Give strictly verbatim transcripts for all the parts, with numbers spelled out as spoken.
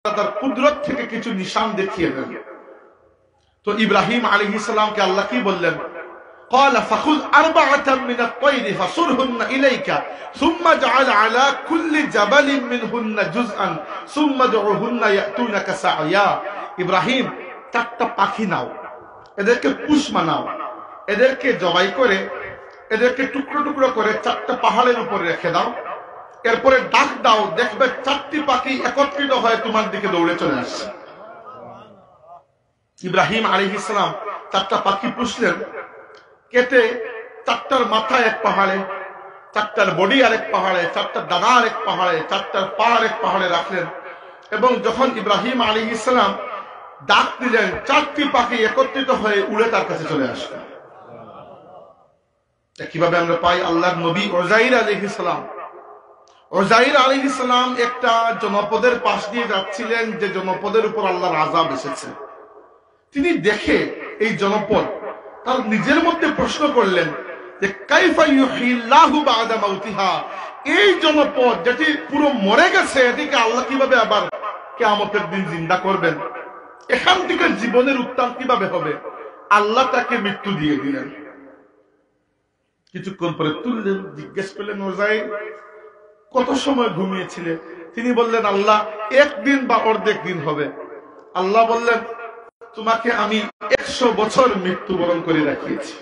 তার কুদরত থেকে কিছু নিশান দেখিয়ে দেন। তো ইব্রাহিম আলাইহিস সালামকে আল্লাহ কি বললেন? قال فخذ أربعة من الطير فصرهن إليك ثم اجعل على كل جبل منهن جزءا ثم ادعهن يأتونك سعيا। ইব্রাহিম চারটা পাখি নাও, এদেরকে পুষ মানাও, এদেরকে জবাই করে এদেরকে টুকরো টুকরো করে চারটা পাহাড়ের উপরে রেখে দাও, এরপরে ডাক দাও, দেখবে চারটি পাখি একত্রিত হয়ে তোমার দিকে দৌড়ে চলে আসছে। ইব্রাহিম আলাইহিস সালাম চারটা পাখি পুষলেন, কেটে চারটার মাথা এক পাহাড়ে, চারটার বডি আরেক পাহাড়ে, চারটার ডানা আরেক পাহাড়ে, চারটার পা আরেক পাহাড়ে রাখলেন। এবং যখন ইব্রাহিম আলাইহিস সালাম ডাক দিলেন, চারটি পাখি একত্রিত হয়ে উড়ে তার কাছে চলে আসলো। কিভাবে আমরা পাই? আল্লাহর নবী উযাইর আলাইহিস সালাম উযাইর আলাইহিস সালাম একটা জনপদের পাশ দিয়ে যাচ্ছিলেন, যে জনপদের উপর আল্লাহর আযাব এসেছে। তিনি দেখে এই জনপদ, তার নিজের মধ্যে প্রশ্ন করলেন যে কাইফা ইউহিল্লাহু বা'দা মাউতিহা, এই জনপদ যেটি পুরো মরে গেছে, এটিকে আল্লাহ কিভাবে আবার কিয়ামতের দিন জিন্দা করবেন? এখান থেকে জীবনের উত্থান কিভাবে হবে? আল্লাহ তাকে মৃত্যু দিয়ে দিলেন। কিছুক্ষণ পরে তুললেন, জিজ্ঞেস করলেন উযাইর কত সময় ঘুমিয়েছিলে? তিনি বললেন আল্লাহ একদিন বা অর্ধেক দিন হবে। আল্লাহ বললেন তোমাকে আমি একশো বছর মৃত্যুবরণ করে রাখিয়েছি।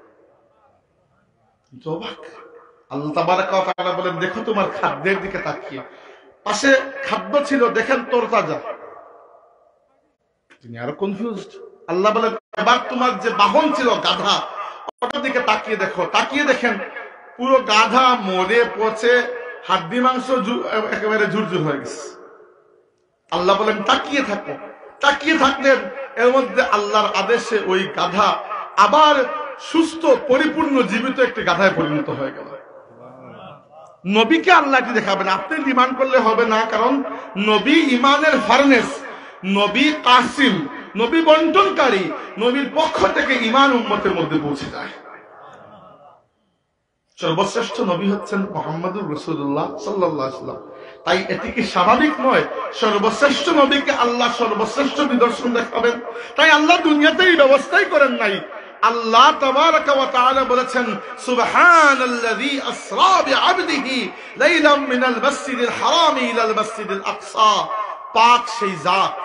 আল্লাহ তাবারাক ওয়া তাআলা বলেন দেখো তোমার খাদ্যের দিকে তাকিয়ে, পাশে খাদ্য ছিল, দেখেন তরতাজা। তিনি আরো কনফিউজড। আল্লাহ বলেন এবার তোমার যে বাহন ছিল গাধা, ওটার দিকে তাকিয়ে দেখো, তাকিয়ে দেখেন পুরো গাধা মরে পচে হাড্ডি মাংস একেবারে ঝুরঝুর হয়ে গেছে। আল্লাহ বলেন তাকিয়ে থাকো, তাকিয়ে থাকলেন। এর মধ্যে আল্লাহর আদেশে ওই গাধা আবার সুস্থ পরিপূর্ণ জীবিত একটি গাধায় পরিণত হয়ে গেল। নবীকে আল্লাহ কি দেখাবেন? আপনি ডিমান্ড করলে হবে না, কারণ নবী ইমানের ফার্নেস, নবী কাসিম, নবী বন্টনকারী, নবীর পক্ষ থেকে ইমান উম্মতের মধ্যে পৌঁছে যায়। সর্বশ্রেষ্ঠ নবী হচ্ছেন মুহাম্মদুর রাসূলুল্লাহ সাল্লাল্লাহু আলাইহি ওয়াসাল্লাম। তাই এটি কি স্বাভাবিক নয়? সর্বশ্রেষ্ঠ নবীকে আল্লাহ সর্বশ্রেষ্ঠ নিদর্শন দেখাবেন। তাই আল্লাহ দুনিয়াতে এই ব্যবস্থাই করেন নাই। আল্লাহ তাবারাকা ওয়া তাআলা বলেছেন সুবহানাল্লাযী আসরা বিআবদিহি লাইলাম মিনাল মাসজিদিল হারামি ইলাল মাসজিদিল আকসা। পাক সেই জাত।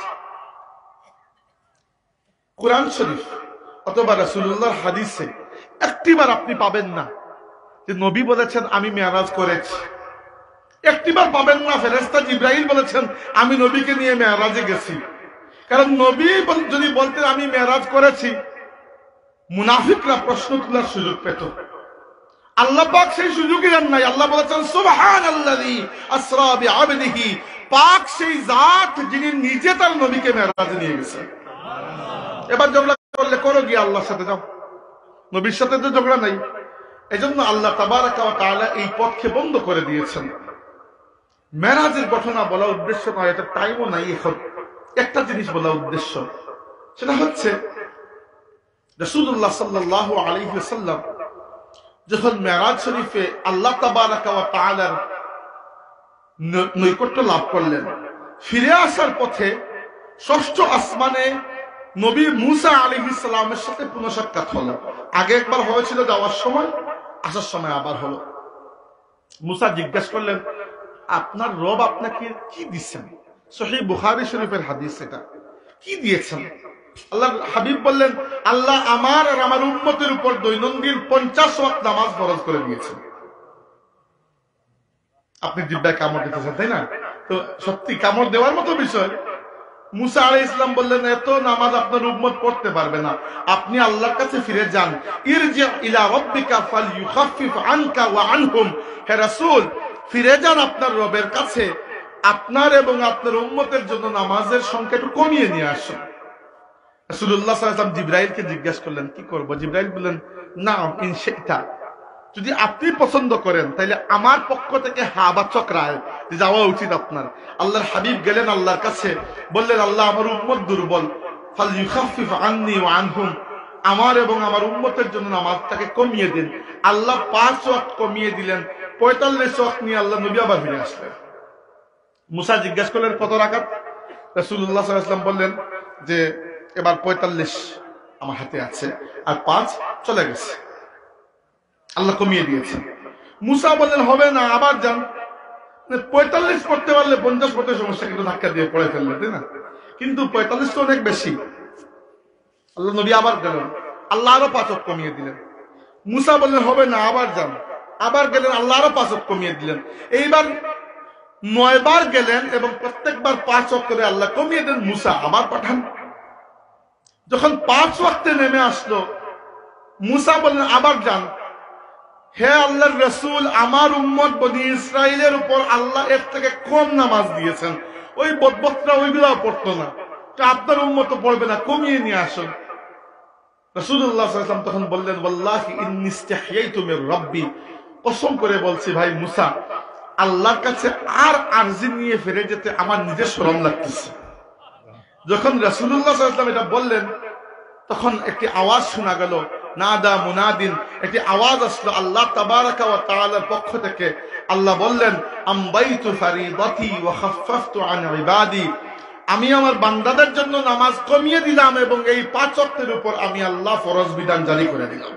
কুরআন শরীফ অথবা রাসূলুল্লাহর হাদিসে একটিবার আপনি পাবেন না যে নবী বলেছেন আমি মেরাজ করেছি। একটিবার পাবেন না ফেরেশতা জিবরাইল বলেছেন আমি নবীকে নিয়ে মেরাজে গেছি। কারণ নবী যদি বলতেন আমি মেরাজ করেছি, মুনাফিকরা প্রশ্ন তোলার সুযোগ পেত। আল্লাহ পাক সেই সুযোগই দেন নাই। আল্লাহ বলেছেন সুবহানাল্লাযী আসরা বিআবদিহি, পাক সেই জাত যিনি নিজে তার নবীকে মেরাজে নিয়ে গেছেন। এবার ঝগড়া করলে করো গিয়ে আল্লাহর সাথে যাও, নবীর সাথে তো ঝগড়া নাই। এজন্য আল্লাহ তাবারাকা ওয়া তাআলা এই পথকে বন্ধ করে দিয়েছেন। মেরাজের ঘটনা বলা উদ্দেশ্য নয়, এটা টাইমও নাই এখন। একটা জিনিস বলা উদ্দেশ্য, সেটা হচ্ছে রাসূলুল্লাহ সাল্লাল্লাহু আলাইহি ওয়াসাল্লাম যখন মেরাজ শরীফে আল্লাহ তাবারাকা ওয়া তাআলার নৈকট্য লাভ করলেন, ফিরে আসার পথে ষষ্ঠ আসমানে নবী মুসা আলাইহিস সালামের সাথে পুনঃসাক্ষাৎ হলো। আগে একবার হয়েছিল যাওয়ার সময়, আসার সময় আবার হলো। মুসা জিজ্ঞেস করলেন আপনার রব আপনাকে কি দিচ্ছেন? সহিহ বুখারী শরীফের হাদিস, এটা কি দিয়েছেন? আল্লাহর হাবিব বললেন আল্লাহ আমার আর আমার উম্মতের উপর দৈনন্দিন পঞ্চাশ ওয়াক্ত নামাজ ফরজ করে দিয়েছেন। আপনি জিহ্বায় কামড় দিতেছেন, তাই না? তো সত্যি কামড় দেওয়ার মতো বিষয়। মুসা আলাইহিস সালাম বললেন এত নামাজ আপনার উম্মত পড়তে পারবে না, আপনি আল্লাহর কাছে ফিরে যান। ইরজি ইলা রাব্বিকা ফালইউখাফফিফ আনকা ওয়া আনহুম, হে রাসূল ফিরে যান আপনার রবের কাছে, আপনার এবং আপনার উম্মতের জন্য নামাজের সংখ্যা একটু কমিয়ে নিয়ে আসুন। রাসূলুল্লাহ সাল্লাল্লাহু আলাইহি ওয়াসাল্লাম জিবরাইলকে জিজ্ঞেস করলেন কি করব? জিবরাইল বললেন না ইন শি'তা, যদি আপনি পছন্দ করেন তাহলে আমার পক্ষ থেকে হাবাচক রায় যাওয়া উচিত আপনার। আল্লাহর হাবিব গেলেন আল্লাহর কাছে, বললেন আল্লাহ আমার উম্মত দুর্বল, ফালইউখাফফিফ আননি ওয়া আনহুম, আমার এবং আমার উম্মতের জন্য নামাজটাকে কমিয়ে দিন। আল্লাহ পাঁচ ওয়াক্ত কমিয়ে দিলেন, পঁয়তাল্লিশ ওয়াক্ত নিয়ে আল্লাহ নবী আবার ফিরে আসলেন। মুসা জিজ্ঞেস করলেন কত রাকাত? রাসূলুল্লাহ সাল্লাল্লাহু আলাইহি ওয়াসাল্লাম বললেন যে এবার পঁয়তাল্লিশ আমার হাতে আছে, আর পাঁচ চলে গেছে, আল্লাহ কমিয়ে দিয়েছেন। মুসা বললেন হবে না, আবার যান। পঁয়তাল্লিশ পড়তে পারলে পঞ্চাশ পড়তে সমস্যা, কিন্তু ধাক্কা দিয়ে পড়ে ফেললে, তাই না? কিন্তু পঁয়তাল্লিশ তো অনেক বেশি। আল্লাহ নবী আবার গেলেন, আল্লাহ আরো পাঁচ কমিয়ে দিলেন। মুসা বললেন হবে না, আবার যান। আবার গেলেন, আল্লাহ আরো পাঁচ কমিয়ে দিলেন। এইবার নয় বার গেলেন এবং প্রত্যেকবার পাঁচ করে আল্লাহ কমিয়ে দেন। মুসা আবার পাঠান। যখন পাঁচ ওয়াক্তে নেমে আসলো, মুসা বললেন আবার যান। হে আল্লাহর রাসূল, আমার উম্মত বনি ইসরাইলের উপর আল্লাহ এর থেকে কম নামাজ দিয়েছেন, ওই বদবকরা ওইগুলাও পড়তো না, তো আপনার উম্মত তো পড়বে না, কমিয়ে নিয়ে আসুন। রাসূলুল্লাহ সাল্লাল্লাহু আলাইহি ওয়াসাল্লাম তখন বললেন ওয়াল্লাহি ইন্নী ইস্তাহইয়াতু মির রাব্বি, কসম করে বলছি ভাই মুসা, আল্লাহর কাছে আর আরজি নিয়ে ফিরে যেতে আমার নিজের শরম লাগতেছে। যখন রাসূলুল্লাহ সাল্লাল্লাহু আলাইহি ওয়াসাল্লাম এটা বললেন, তখন একটি আওয়াজ শোনা গেল, নাদা মুনাদিন, একটি আওয়াজ আসলো আল্লাহ তাবারাকা ওয়া তাআলার পক্ষ থেকে। আল্লাহ বললেন আমবাইতু ফারিদাতি ওয়া খাফফতু আন ইবাদি, আমি আমার বান্দাদের জন্য নামাজ কমিয়ে দিলাম এবং এই পাঁচ ওয়াক্তের উপর আমি আল্লাহ ফরজ বিধান জারি করে দিলাম।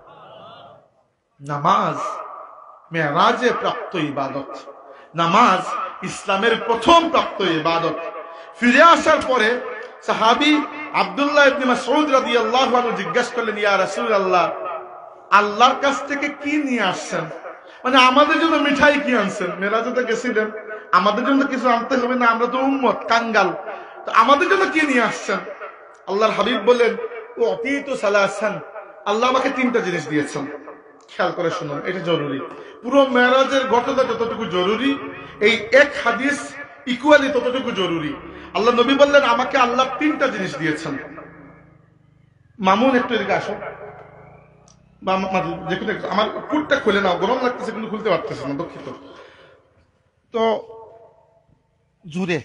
নামাজ মেরাজে প্রাপ্ত ইবাদত, নামাজ ইসলামের প্রথম প্রাপ্ত ইবাদত। ফিরে আসার পরে সাহাবী আব্দুল্লাহ ইবনে মাসউদ রাদিয়াল্লাহু আনহু জিজ্ঞাসা করলেন, ইয়া রাসূলুল্লাহ, আল্লাহর কাছ থেকে কি নিয়ে আসছেন? মানে আমাদের জন্য মিঠাই কি আনছেন? মেরাজে তো গেছিলেন, আমাদের জন্য কিছু আনতে হবে না? আমরা তো উম্মত কাঙ্গাল, তো আমাদের জন্য কি নিয়ে আসছেন? আল্লাহর হাবিব বলেন উতিতু সালাসান, আল্লাহ আমাকে তিনটা জিনিস দিয়েছেন। খেয়াল করে শুনুন, এটা জরুরি। পুরো মেরাজের ঘটনা যতটুকু জরুরি, এই এক হাদিস ইকুয়ালি ততটুকু জরুরি। আল্লাহ নবী বললেন আমাকে আল্লাহ তিনটা জিনিস দিয়েছেন। মামুন একটু এদিকে আসো, আমার কুটটা খুলে নাও, গরম লাগতেছে কিন্তু খুলতে পারতেছে না, দুঃখিত। তো জুড়ে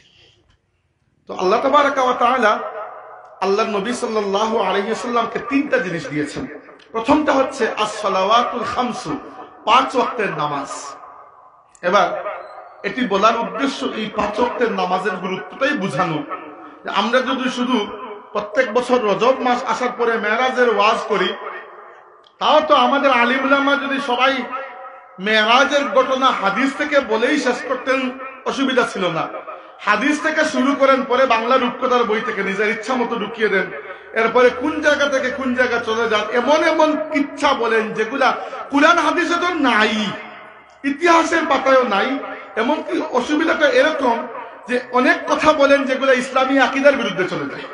তো আল্লাহ তাবারাকা ওয়া তাআলা আল্লাহ নবী সাল্লাল্লাহু আলাইহি ওয়াসাল্লামকে তিনটা জিনিস দিয়েছেন। প্রথমটা হচ্ছে আস-সালাওয়াতুল খামসু, পাঁচ ওয়াক্তের নামাজ। এবার এটি বলার উদ্দেশ্য এই পাঁচ ওয়াক্তের নামাজের গুরুত্বটাই বোঝানো। আমরা যদি শুধু প্রত্যেক বছর রজব মাস আসার পরে মেরাজের ওয়াজ করি, তাও তো আমাদের আলিম উলামা যদি সবাই মেরাজের ঘটনা হাদিস থেকে বলেই শেষ করতেন অসুবিধা ছিল না। হাদিস থেকে শুরু করেন, পরে বাংলা রূপকথার বই থেকে নিজের ইচ্ছা মতো ঢুকিয়ে দেন, এরপরে কোন জায়গা থেকে কোন জায়গা চলে যান, এমন এমন কিচ্ছা বলেন যেগুলা কুরআন হাদিসে তো নাই, ইতিহাসের পাতায়ও নাই। এমনকি অসুবিধাটা এরকম যে অনেক কথা বলেন যেগুলো ইসলামী আকীদার বিরুদ্ধে চলে যায়।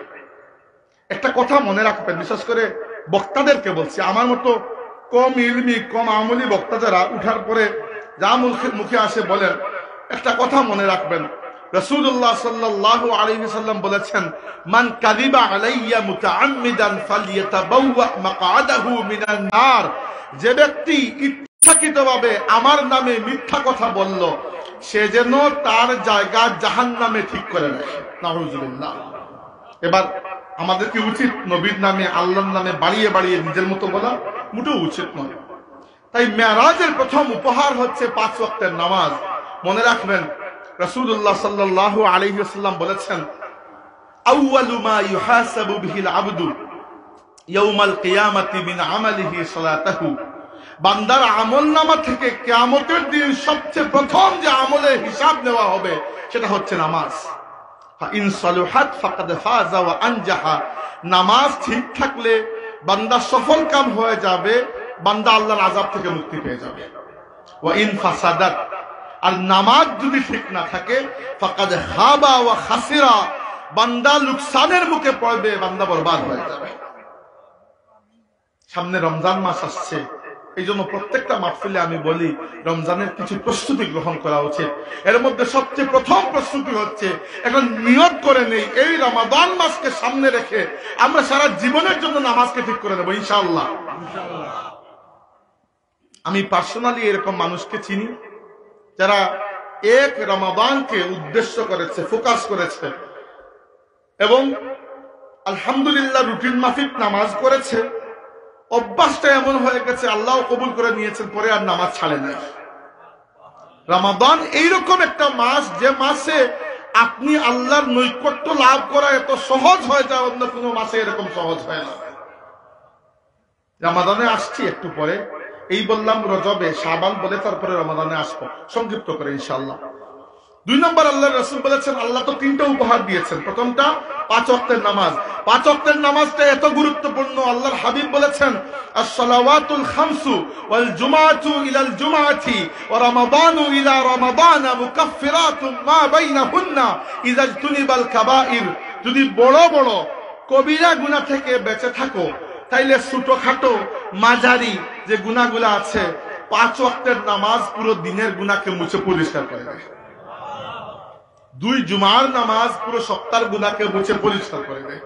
একটা কথা মনে রাখবেন, বিশেষ করে বক্তাদেরকে বলছি, আমার মতো কম ইলমি কম আমলি বক্তা যারা উঠার পরে যা মুখে মুখে আসে বলেন, একটা কথা মনে রাখবেন, রাসূলুল্লাহ সাল্লাল্লাহু আলাইহি ওয়াসাল্লাম বলেছেন মান কাযিবা আলাইয়া মুতাআম্মিদান ফালইয়াতাবাওয়া মাকআদাহু মিনান নার, যে ব্যক্তি ইচ্ছাকৃতভাবে আমার নামে মিথ্যা কথা বলল, সে যেন তার জায়গা জাহান্নামে ঠিক করে রাখে। নাউযুবিল্লাহ। এবার আমাদের কি উচিত নবীর নামে আল্লাহর নামে বাড়িয়ে বাড়িয়ে নিজের মতো বলা? মোটেও উচিত নয়। তাই মেরাজের প্রথম উপহার হচ্ছে পাঁচ ওয়াক্তের নামাজ। মনে রাখবেন রাসূলুল্লাহ সাল্লাল্লাহু আলাইহি ওয়াসাল্লাম বলেছেন আউয়ালু মা ইউহাসাবু বিহিল আবদু ইয়াউমাল কিয়ামাতি মিন আমালিহি সালাতাহু, বান্দার আমলনামা থেকে কিয়ামতের দিন সবচেয়ে প্রথম যে আমলের হিসাব নেওয়া হবে সেটা হচ্ছে নামাজ। ফাইন সালুহাত ফাকাদ ফাযা ওয়া আনজাহা, নামাজ ঠিক থাকলে বান্দা সফল কাম হয়ে যাবে, বান্দা আল্লাহর আযাব থেকে মুক্তি পেয়ে যাবে। ওয়া ইন ফাসাদাত, আর নামাজ যদি ঠিক না থাকে ফাকাদ খাবা ওয়া খাসিরা, বান্দা লোকসানের মুখে পড়বে, বান্দা বরবাদ হয়ে যাবে। সামনে রমজান মাস আসছে, এই জন্য প্রত্যেকটা মাহফিলে আমি বলি রমজানের কিছু প্রস্তুতি গ্রহণ করা উচিত। এর মধ্যে সবচেয়ে প্রথম প্রস্তুতি হচ্ছে এখন নিয়ত করে নেই এই রমাদান মাসকে সামনে রেখে আমরা সারা জীবনের জন্য নামাজকে ঠিক করে নেব ইনশাআল্লাহ। আমি পার্সোনালি এরকম মানুষকে চিনি যারা এক রমাদানকে উদ্দেশ্য করেছে, ফোকাস করেছে এবং আলহামদুলিল্লাহ রুটিন মাফিক নামাজ করেছে। অভ্যাসটা এমন হয়ে গেছে, আল্লাহ কবুল করে নিয়েছেন, পরে আর নামাজ ছাড়ে না। রমাদান এইরকম একটা মাস যে মাসে আপনি আল্লাহর নৈকট্য লাভ করা এত সহজ হয় যা অন্য কোনো মাসে এরকম সহজ হয় না। রমাদানে আসছি একটু পরে, এই বললাম রজবে, শাবান বলে তারপরে রমাদানে আসবো, সংক্ষিপ্ত করে ইনশাআল্লাহ। দুই নম্বর আল্লাহ রাসূল বলেছেন, আল্লাহ তো তিনটা উপহার দিয়েছেন। প্রথমটা পাঁচ ওয়াক্তের নামাজ। পাঁচ ওয়াক্তের নামাজটা এত গুরুত্বপূর্ণ, আল্লাহর হাবিব বলেছেন আস-সালাওয়াতুল খামসু ওয়াল জুমআতু ইলাল জুমআতি ওয়া রমাদানু ইলা রমাদান মুকাফফিরাতুম মা বাইনাহুন্না ইযা ইজতুনিবাল কাবাইর। যদি বড় বড় কবিরা গুনাহ থেকে বেঁচে থাকো, তাইলে ছোটখাটো মাঝারি যে গুনাহগুলো আছে, পাঁচ ওয়াক্তের নামাজ পুরো দিনের গুনাহকে মুছে পরিষ্কার করে দেয়। দুই জুমার নামাজ পুরো সপ্তাহের গুনাহকে মুছে পরিষ্কার করে দেয়।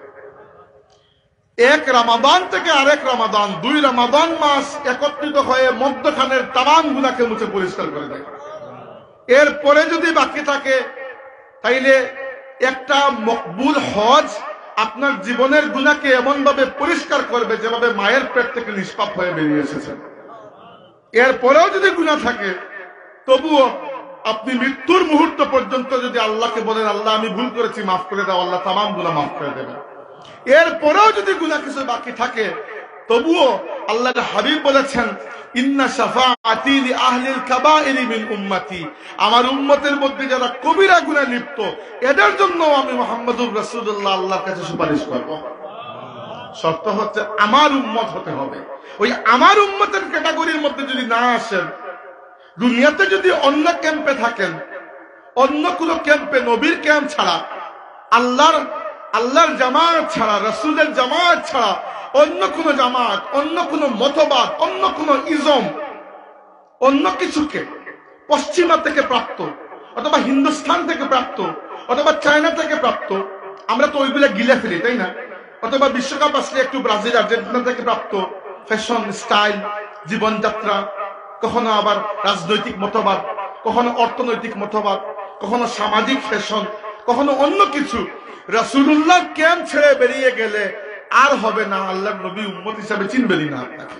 এক রমাদান থেকে আরেক রমাদান, দুই রমাদান মাস একত্রিত হয়ে মধ্যখানের তামাম গুনাহকে মুছে পরিষ্কার করে দেয়। এরপরে যদি বাকি থাকে, তাইলে একটা মকবুল হজ আপনার জীবনের গুনাহকে এমন ভাবে পরিষ্কার করবে যেভাবে মায়ের পেট থেকে নিষ্পাপ হয়ে বেরিয়ে এসেছেন। এরপরেও যদি গুনাহ থাকে, তবুও আপনি মৃত্যুর মুহূর্ত পর্যন্ত যদি আল্লাহকে বলেন, আল্লাহ আমি ভুল করেছি, মাফ করে দাও, আল্লাহ তামাম গুনাহ মাফ করে দেবেন। এরপরেও যদি গুনাহ কিছু বাকি থাকে, তবুও আল্লাহর হাবিব বলেছেন, ইন্না শাফাআতি লি আহলিল কাবাইরি মিন উম্মতি, আমার উম্মতের মধ্যে যারা কবিরা গুনাহে লিপ্ত, এদের জন্য আমি মুহাম্মদুর রাসূলুল্লাহ আল্লাহর কাছে সুপারিশ করব। শর্ত হচ্ছে আমার উম্মত হতে হবে। ওই আমার উম্মতের ক্যাটাগরির মধ্যে যদি না আসেন, দুনিয়াতে যদি অন্য ক্যাম্পে থাকেন, অন্য কোন ক্যাম্পে নবীর ক্যাম্প ছাড়া, আল্লাহর আল্লাহর জামাত ছাড়া, রাসূলের জামাত ছাড়া অন্য কোন জামাত, অন্য কোন মতবাদ, অন্য কোন ইজম, অন্য কিছুকে পশ্চিমা থেকে প্রাপ্ত, অথবা হিন্দুস্তান থেকে প্রাপ্ত, অথবা চায়না থেকে প্রাপ্ত, আমরা তো ওইগুলা গিলে ফেলি, তাই না? অথবা বিশ্বকাপ আসলে একটু ব্রাজিল আর্জেন্টিনা থেকে প্রাপ্ত ফ্যাশন স্টাইল, জীবনযাত্রা, কখনো আবার রাজনৈতিক মতবাদ, কখনো অর্থনৈতিক মতবাদ, কখনো সামাজিক ফ্যাশন, কখনো অন্য কিছু। রাসূলুল্লাহ ক্যাম্প ছেড়ে বেরিয়ে গেলে আর হবে না, আল্লাহর নবী উম্মত হিসাবে চিনবেনই না আপনাকে।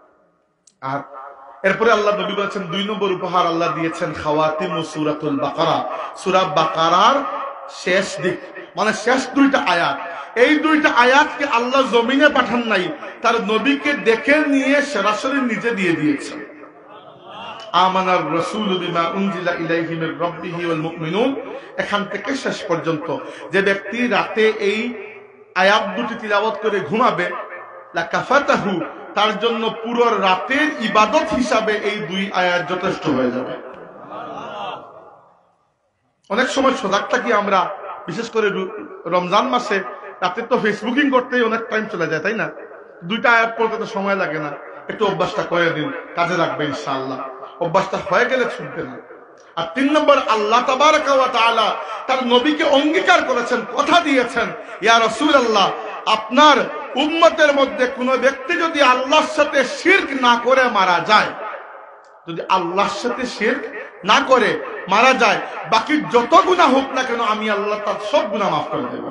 আর এরপরে আল্লাহ নবী বলেছেন, দুই নম্বর উপহার আল্লাহ দিয়েছেন খাওয়াতিমু সূরাতুল বাকারা, সূরা বাকারার শেষ দিক, মানে শেষ দুইটা আয়াত। এই দুইটা আয়াতকে আল্লাহ জমিনে পাঠান নাই, তার নবীকে ডেকে নিয়ে সরাসরি নিজে দিয়ে দিয়েছেন। আমানার রাসূলু বিমা উনজিলা ইলাইহি মির রাব্বিহি ওয়াল মুমিনুন, এখান থেকে শেষ পর্যন্ত যে ব্যক্তি রাতে এই আয়াত দুটি তিলাওয়াত করে ঘুমাবে, লাকাফাতাহু, তার জন্য পুরো রাতের ইবাদত হিসাবে এই দুই আয়াত যথেষ্ট হয়ে যাবে। অনেক সময় সজাগ থাকি আমরা, বিশেষ করে রমজান মাসে রাতে তো ফেসবুকিং করতেই অনেক টাইম চলে যায়, তাই না? দুইটা আয়াত পড়তে তো সময় লাগে না। একটু অভ্যাসটা করে দিন, কাজে লাগবে ইনশাআল্লাহ। অভ্যাসটা হয়ে গেলে ছুটবে না। আর তিন নম্বর, আল্লাহ তাবারাকা ওয়া তাআলা তার নবীকে অঙ্গীকার করেছেন, কথা দিয়েছেন, ইয়া রাসূলুল্লাহ, আপনার উম্মতের মধ্যে কোন ব্যক্তি যদি আল্লাহর সাথে শিরক না করে মারা যায়, যদি আল্লাহর সাথে শিরক না করে মারা যায়, বাকি যত গুনাহ হোক না কেন আমি আল্লাহ তার সব গুনাহ মাফ করে দেব।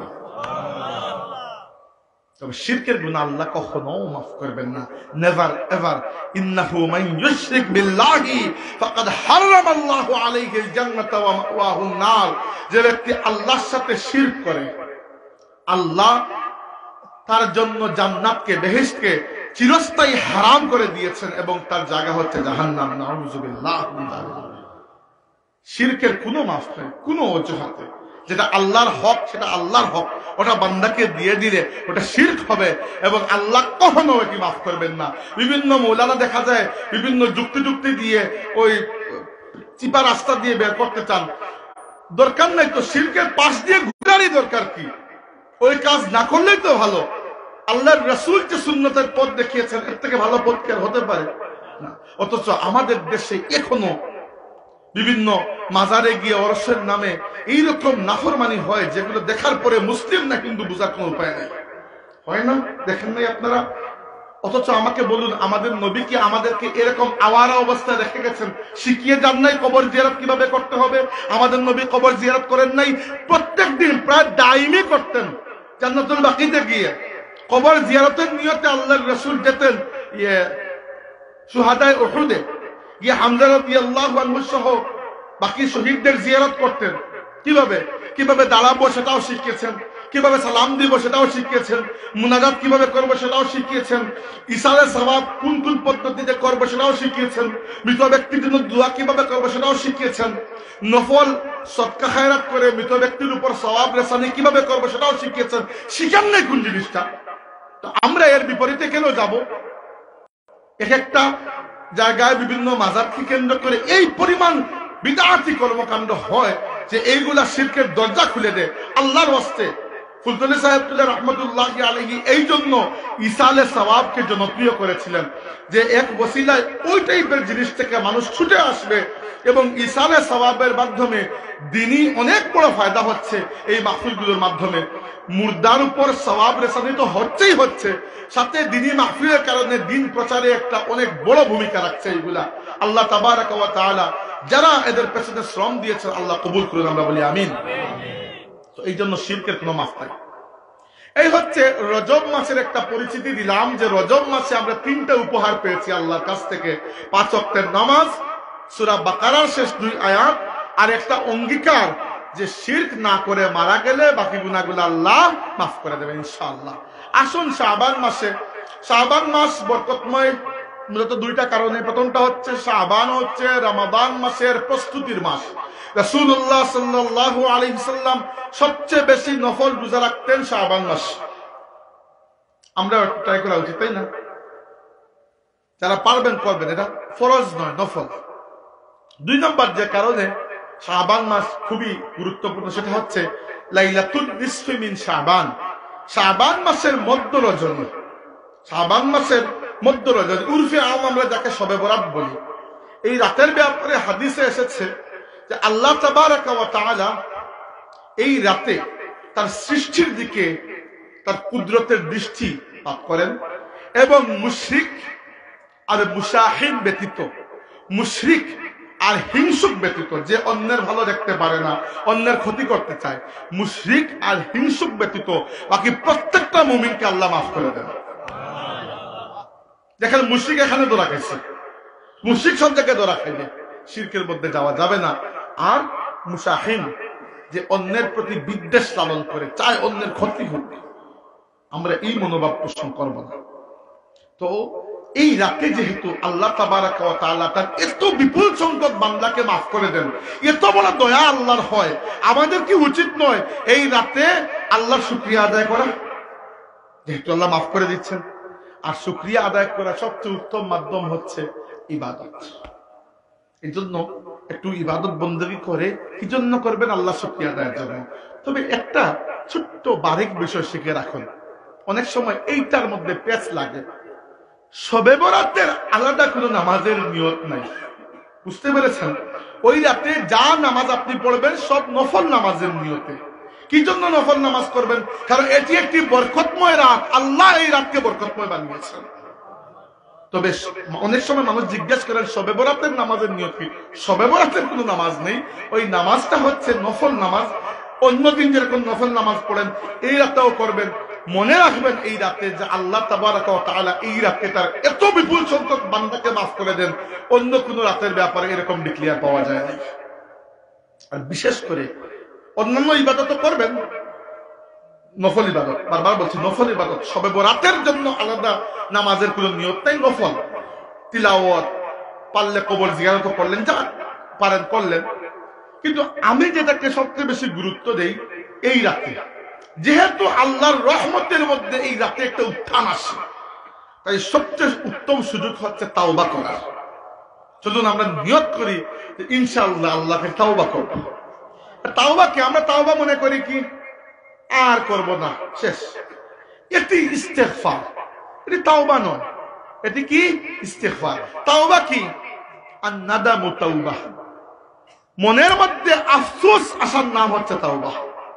তবে শিরকের গুনাহ আল্লাহ কখনো মাফ করবেন না, নেভার এভার। ইন্নাহু মান ইউশরিক বিল্লাহি ফাকাদ হারামাল্লাহু আলাইহিল জান্নাতা ওয়া মাওয়াহুন নার, যে ব্যক্তি আল্লাহর সাথে শিরক করে, আল্লাহ তার জন্য জান্নাতকে, বেহেশতকে চিরস্থায়ী হারাম করে দিয়েছেন এবং তার জায়গা হচ্ছে জাহান্নাম। নাউযুবিল্লাহ মিন যালিক। শিরকের কোনো মাফ নেই, কোনো অজুহাতে। যেটা আল্লাহর হক সেটা আল্লাহর হক, ওটা বান্দাকে দিয়ে দিলে ওটা শিরক হবে এবং আল্লাহ কখনো এটি মাফ করবেন না। বিভিন্ন মৌলানা দেখা যায় বিভিন্ন যুক্তি যুক্তি দিয়ে ওই চিপা রাস্তা দিয়ে বের করতে চান। দরকার নাই তো, শিরকের পাশ দিয়ে ঘুরারই দরকার কি? ওই কাজ না করলেই তো ভালো। আল্লাহর রাসূল যে সুন্নতের পথ দেখিয়েছেন, এর থেকে ভালো পথ কি আর হতে পারে না? অথচ আমাদের দেশে এখনো বিভিন্ন মাজারে গিয়ে অরসের নামে এইরকম নাফরমানি হয়, যেগুলো দেখার পরে মুসলিম না হিন্দু বোঝার কোনো উপায় নেই। হয় না? দেখেন নাই আপনারা? অথচ আমাকে বলুন, আমাদের নবী কি আমাদেরকে এরকম আওয়ারা অবস্থায় রেখে গেছেন? শিখিয়ে যান নাই কবর জিয়ারত কিভাবে করতে হবে? আমাদের নবী কবর জিয়ারত করেন নাই? প্রত্যেক দিন প্রায় দাইমি করতেন। জান্নাতুল বাকিতে গিয়ে কবর জিয়ারতের নিয়তে আল্লাহর রাসূল যেতেন ইয়ে শুহাদায়ে উহুদে গিয়ে হামজা রাদিয়াল্লাহু আনহু সহ বাকি শহীদদের জিয়ারত করতেন। কিভাবে? কিভাবে দাঁড়াবো সেটাও শিখিয়েছেন, কিভাবে সালাম দিব সেটাও শিখিয়েছেন, মুনাজাত কিভাবে করবো সেটাও শিখিয়েছেন, ইসালে সওয়াব কোন কোন পদ্ধতিতে করবো সেটাও শিখিয়েছেন, মৃত ব্যক্তির জন্য দোয়া কিভাবে করবো সেটাও শিখিয়েছেন, নফল সদকা খায়রাত করে মৃত ব্যক্তির উপর সওয়াব রেসানি কিভাবে করবো সেটাও শিখিয়েছেন। শিখান নাই কোন জিনিসটা? তো আমরা এর বিপরীতে কেন যাব? এক একটা জায়গায় বিভিন্ন মাজারকে কেন্দ্র করে এই পরিমাণ বিদআতি কর্মকাণ্ড হয় যে এইগুলা শিরকের দরজা খুলে দেয়। আল্লাহর ওয়াস্তে ফুলতলি সাহেব রহমতুল্লাহ আলাইহি এই জন্য ইসালে সওয়াবকে জনপ্রিয় করেছিলেন, যে এক ওসিলায় ওই টাইপের জিনিস থেকে মানুষ ছুটে আসবে এবং ইসালে সওয়াবের মাধ্যমে দিনই অনেক বড় ফায়দা হচ্ছে। এই মাহফিলগুলোর মাধ্যমে মুর্দার উপর সওয়াব রেসানি তো হচ্ছেই হচ্ছে, সাথে দিনী মাহফিলের কারণে দিন প্রচারে একটা অনেক বড় ভূমিকা রাখছে এইগুলা। আল্লাহ তাবারাক ওয়া তাআলা যারা এদের পেছনে শ্রম দিয়েছেন আল্লাহ কবুল করুন, আমরা বলি আমিন। তো এই জন্য শিরকের কোনো মাফ নাই। এই হচ্ছে রজব মাসের একটা পরিচিতি দিলাম, যে রজব মাসে আমরা তিনটা উপহার পেয়েছি আল্লাহর কাছ থেকে। পাঁচ ওয়াক্তের নামাজ, সূরা বাকারার শেষ দুই আয়াত, আর একটা অঙ্গীকার যে শিরক না করে মারা গেলে বাকি গুনাহগুলো আল্লাহ মাফ করে দেবেন ইনশাআল্লাহ। আসুন শাবান মাসে, শাবান মাস বরকতময় মূলত দুইটা কারণে। প্রথমটা হচ্ছে শাবান হচ্ছে রমাদান মাসের প্রস্তুতির মাস। রাসূলুল্লাহ সাল্লাল্লাহু আলাইহি ওয়াসাল্লাম সবচেয়ে বেশি নফল রোজা রাখতেন শাবান মাস। আমরা ট্রাই করা উচিত, তাই না? যারা পারবেন করবেন, এটা ফরজ নয়, নফল। দুই নম্বর যে কারণে শাবান মাস খুবই গুরুত্বপূর্ণ সেটা হচ্ছে লাইলাতুন নিসফি মিন শাবান, শাবান মাসের মধ্য রজনী। শাবান মাসের মধ্য রজনী উরফে আম আমরা যাকে শবে বরাত বলি। এই রাতের ব্যাপারে হাদিসে এসেছে যে আল্লাহ তাবারাক ওয়া তাআলা এই রাতে তার সৃষ্টির দিকে তার কুদরতের দৃষ্টি পাত করেন এবং মুশরিক আর মুশাহিন ব্যতীত, মুশরিক আর হিংসুক ব্যতীত, যে অন্যের ভালো দেখতে পারে না, অন্যের ক্ষতি করতে চায়, মুশরিক আর হিংসুক ব্যতীত বাকি প্রত্যেকটা মুমিনকে আল্লাহ মাফ করে দেন। দেখেন মুশরিক এখানে ধরা খাইছে, মুশরিক সব জায়গায় ধরা খাইবে, শিরকের মধ্যে যাওয়া যাবে না। আর মুশাহিন যে অন্যের প্রতি বিদ্বেষ লালন করে, চায় অন্যের ক্ষতি হোক, আমরা এই মনোভাব পোষণ করব না। তো এই রাতে যেহেতু আল্লাহ তাবারাক ওয়া তাআলা তার এত বিপুল সংখ্যক বান্দাকে মাফ করে দেন, এত বড় দয়া আল্লাহর হয়, আমাদের কি উচিত নয় এই রাতে আল্লাহর শুকরিয়া আদায় করা? যেহেতু আল্লাহ মাফ করে দিচ্ছেন, আর শুকরিয়া আদায় করা সবচেয়ে উত্তম মাধ্যম হচ্ছে ইবাদত। এই জন্য একটু ইবাদত বন্দেগী করে, কি জন্য করবেন? আল্লাহ শুকরিয়া আদায়ের জন্য। তবে একটা ছোট্ট বারিক বিষয় শিখে রাখুন, অনেক সময় এইটার মধ্যে পেঁচ লাগে। শবে বরাতের আলাদা কোনো নামাজের নিয়ত নাই, বুঝতে পেরেছেন? ওই রাতে যা নামাজ আপনি পড়বেন সব নফল নামাজের নিয়তে। কি জন্য নফল নামাজ করবেন? কারণ এটি একটি বরকতময় রাত, আল্লাহ এই রাতকে বরকতময় বানিয়েছেন। তবে অনেক সময় মানুষ জিজ্ঞেস করেন শবে বরাতের নামাজের নিয়ত কি? শবে বরাতের কোনো নামাজ নেই, ওই নামাজটা হচ্ছে নফল নামাজ। অন্যদিন যেরকম নফল নামাজ পড়েন এই রাতেও করবেন। মনে রাখবেন এই রাতে যে আল্লাহ তাবারাক ওয়া তাআলা এই রাতে তার এত বিপুল সংখ্যক বান্দাকে মাফ করে দেন, অন্য কোন রাতের ব্যাপারে এরকম ডিক্লেয়ার পাওয়া যায় না। আর বিশেষ করে অন্যান্য ইবাদত করবেন, নফল ইবাদত, বারবার বলছি নফল ইবাদত, শবে বরাতের জন্য আলাদা নামাজের কোনো নিয়ত নাই। নফল তিলাওয়াত, পারলে কবর জিয়ারত করলেন, যা পারেন করলেন। কিন্তু আমি যেটাকে সবচেয়ে বেশি গুরুত্ব দেই এই রাতে, যেহেতু আল্লাহর রহমতের মধ্যে এই রাতে একটা উত্থান আসে, তাই সবচেয়ে উত্তম সুযোগ হচ্ছে তাওবা করার। চলুন আমরা নিয়ত করি যে ইনশাআল্লাহ আল্লাহকে তাওবা করব। তাওবাকে আমরা তাওবা মনে করি কি আর করব না, শেষ। এটি ইস্তেগফার, এটি তাওবা নয়, এটি কি? ইস্তেগফার। তাওবা কি? আন-নাদামু তাওবা, মনের মধ্যে আফসোস আসার নাম হচ্ছে তাওবা।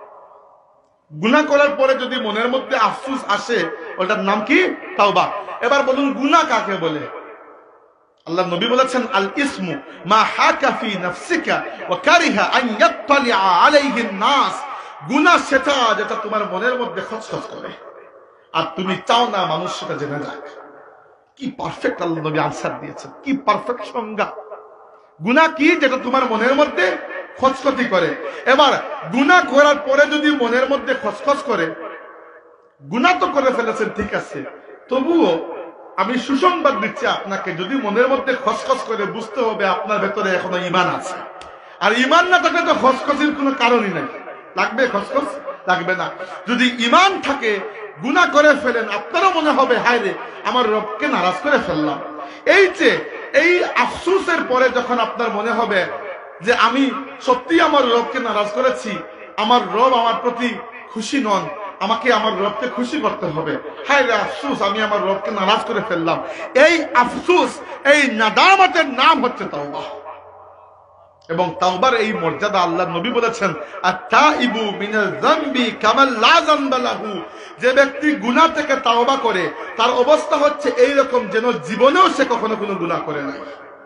গুনাহ করার পরে যদি মনের মধ্যে আফসোস আসে, ওটার নাম কি? তাওবা। এবার বলুন গুনাহ কাকে বলে? আল্লাহ নবী বলেছেন আল ইসমু মা হাকা ফি নাফসিকা ওয়া কারিহা আন ইয়াত্তালিআ আলাইহি নাস। গুনাহ সেটা যেটা তোমার মনের মধ্যে খচখচ করে আর তুমি চাও না মানুষ সেটা জেনে যাক। কি পারফেক্ট আল্লাহ নবী আনসার দিয়েছেন, কি পারফেক্ট সংজ্ঞা। গুনাহ কি? যেটা তোমার মনের মধ্যে খচখচি করে। এবার গুনাহ করার পরে যদি মনের মধ্যে খচখচ করে, গুনাহ তো করে ফেলেছেন ঠিক আছে, তবুও আমি সুসংবাদ দিচ্ছি আপনাকে, যদি মনের মধ্যে খচখচ করে বুঝতে হবে আপনার ভেতরে এখনো ঈমান আছে। আর ঈমান না থাকলে তো খচখচির কোনো কারণই নাই। লাগবে খচখচ? লাগবে না। যদি ঈমান থাকে, গুনাহ করে ফেলেন, আপনারও মনে হবে হায় রে আমার রবকে নারাজ করে ফেললাম। এই যে এই আফসোসের পরে যখন আপনার মনে হবে যে আমি সত্যি আমার রবকে নারাজ করেছি, আমার রব আমার প্রতি খুশি নন, আমাকে আমার রবকে খুশি করতে হবে, হায় রে আফসোস আমি আমার রবকে নারাজ করে ফেললাম, এই আফসোস, এই নাদামতের নাম হচ্ছে তাওবা। এবং তাওবার এই মর্যাদা আল্লাহর নবী বলেছেন, আত-তাইবু মিনাল যামবি কামান লা যামবা লাহু, যে ব্যক্তি গুনাহ থেকে তাওবা করে তার অবস্থা হচ্ছে এই রকম যেন জীবনেও সে কখনো কোনো গুনাহ করে নাই।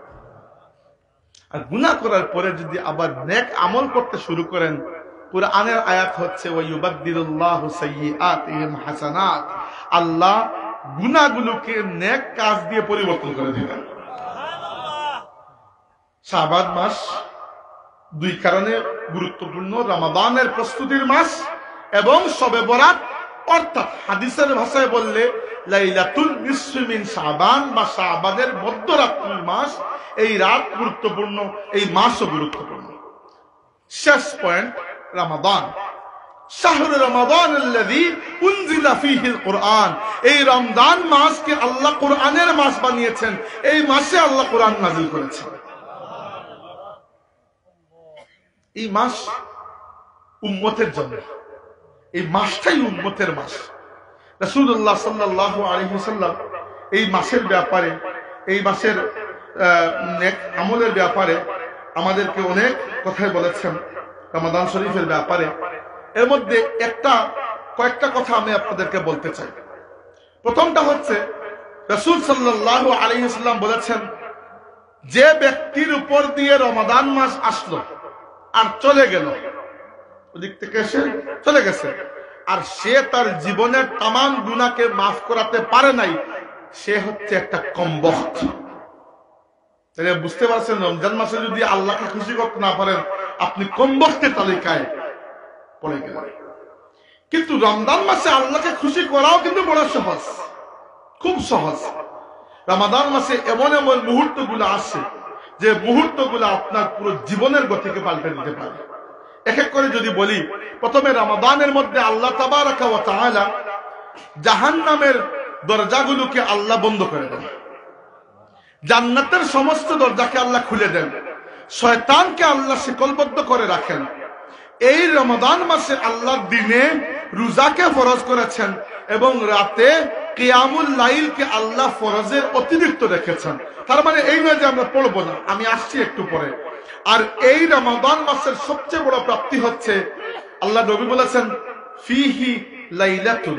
আর গুনাহ করার পরে যদি আবার নেক আমল করতে শুরু করেন, কুরআনের আয়াত হচ্ছে ওয়া ইউবাদদিলুল্লাহু সাইয়্যাতিহিম হাসানাত, আল্লাহ গুনাহগুলোকে নেক কাজ দিয়ে পরিবর্তন করে দিবেন। শাবান মাস দুই কারণে গুরুত্বপূর্ণ, রমাদানের প্রস্তুতির মাস এবং শবে বরাত, অর্থাৎ হাদিসের ভাষায় বললে লাইলাতুল নিসফি মিন শাবান বা শাবানের মধ্যরাত্রির মাস। এই রাত গুরুত্বপূর্ণ, এই মাসও গুরুত্বপূর্ণ। শেষ পয়েন্ট রমাদান। শাহরু রমাদান আল্লাযী উনজিলা ফীহিল কুরআন, এই রমজান মাসকে আল্লাহ কোরআনের মাস বানিয়েছেন, এই মাসে আল্লাহ কোরআন নাযিল করেছেন। এই মাস উম্মতের জন্য, এই মাসটাই উম্মতের মাস। রাসূলুল্লাহ সাল্লাল্লাহু আলাইহি ওয়াসাল্লাম এই মাসের ব্যাপারে, এই মাসের নেক আমলের ব্যাপারে আমাদেরকে অনেক কথাই বলেছেন রমাদান শরীফের ব্যাপারে। এর মধ্যে একটা কয়েকটা কথা আমি আপনাদেরকে বলতে চাই। প্রথমটা হচ্ছে রাসূল সাল্লাল্লাহু আলাইহি ওয়াসাল্লাম বলেছেন, যে ব্যক্তির উপর দিয়ে রমাদান মাস আসলো আর চলে গেল, ওদিক থেকে এসে চলে গেছে, আর সে তার জীবনের তামাম গুনাহকে মাফ করাতে পারে নাই, সে হচ্ছে একটা কমবখ্ত। তাহলে বুঝতে পারছেন, রমজান মাসে যদি আল্লাহকে খুশি করতে না পারেন, আপনি কমবখ্তের তালিকায় পড়ে গেলেন। কিন্তু রমজান মাসে আল্লাহকে খুশি করাও কিন্তু বড় সহজ, খুব সহজ। রমাদান মাসে এমন এমন মুহূর্ত গুলো আসে যে মুহূর্ত গুলো আপনার পুরো জীবনের গতিকে পাল্টে দিতে পারে। এক এক করে যদি বলি, প্রথমে রমাদানের মধ্যে আল্লাহ তাবারাকা ওয়া তাআলা জাহান্নামের দরজাগুলোকে আল্লাহ বন্ধ করে দেন, জান্নাতের সমস্ত দরজাকে আল্লাহ খুলে দেন, শয়তানকে আল্লাহ শিকলবদ্ধ করে রাখেন। এই রমাদান মাসে আল্লাহ দিনে রোজাকে ফরজ করেছেন এবং রাতে কিয়ামুল লাইলকে আল্লাহ ফরজের অতিরিক্ত রেখেছেন। তার মানে এই নয় যে আমরা পড়বো না, আমি আসছি একটু পরে। আর এই রমাদান মাসের সবচেয়ে বড় প্রাপ্তি হচ্ছে, আল্লাহ নবী বলেছেন, ফিহি লাইলাতুন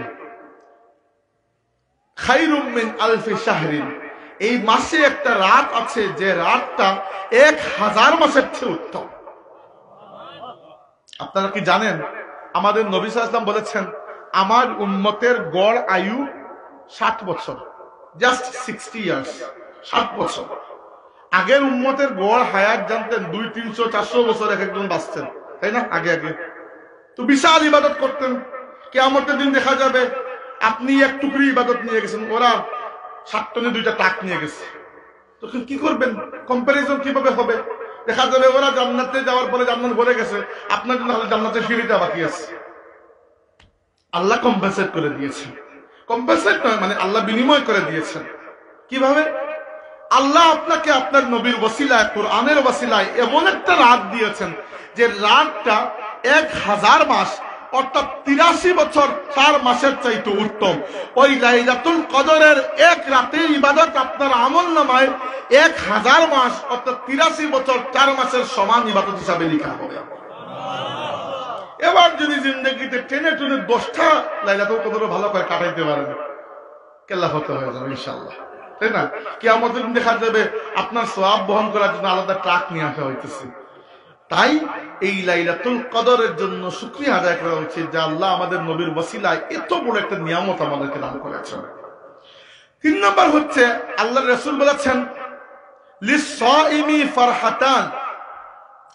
খায়রুম মিন আলফি শাহরিন, এই মাসে একটা রাত আছে যে রাতটা এক হাজার মাসের চেয়ে উত্তম। আপনারা কি জানেন, আমাদের নবী সাল্লাল্লাহু আলাইহি ওয়াসাল্লাম বলেছেন, আমার উম্মতের গড় আয়ু ষাট বছর, জাস্ট সিক্সটি ইয়ার্স, ষাট বছর। আগের উম্মতের গড় হায়াত জানতেন দুই তিনশো চারশো বছর এক একজন বাঁচতেন, তাই না? আগে আগে তো বিশাল ইবাদত করতেন। কিয়ামতের দিন দেখা যাবে আপনি এক টুকরি ইবাদত নিয়ে গেছেন, ওরা ষাট টনে দুইটা টাক নিয়ে গেছে। তখন কি করবেন? কম্পারিজন কিভাবে হবে? দেখা যাবে ওরা জান্নাতে যাওয়ার পরে জান্নাত ভরে গেছে, আপনার জন্য হলে জান্নাতের সিঁড়িটা বাকি আছে। আল্লাহ কম্পেনসেট করে দিয়েছেন। কম্পেনসেট নয়, মানে আল্লাহ বিনিময় করে দিয়েছেন। কিভাবে? আল্লাহ আপনাকে আপনার নবীর ওসিলায়, কোরআনের ওসিলায় এমন একটা রাত দিয়েছেন যে রাতটা এক হাজার মাস, অর্থাৎ তিরাশি বছর চার মাসের চাইতে উত্তম। ওই লাইলাতুল কদরের এক রাতে ইবাদত আপনার আমলনামায় এক হাজার মাস, অর্থাৎ তিরাশি বছর চার মাসের সমান ইবাদত হিসাবে লেখা হবে। এবার যদি জিন্দগিতে টেনে টেনে দশটা লাইলাতুল কদর ভালো করে কাটাইতে পারেন, কেল্লা হতে হয়ে যাবে ইনশাআল্লাহ, তাই না? কিয়ামতের দিন দেখা যাবে আপনার সওয়াব বহন করার জন্য আলাদা ট্রাক নিয়ে আসা হইতেছে। তাই এই লাইলাতুল কদরের জন্য শুকরিয়া আদায় করা উচিত যে আল্লাহ আমাদের নবীর ওসিলায় এত বড় একটা নিয়ামত আমাদেরকে দান করেছেন। তিন নম্বর হচ্ছে, আল্লাহর রাসূল বলেছেন, লিস-সাইমি ফারহাতান,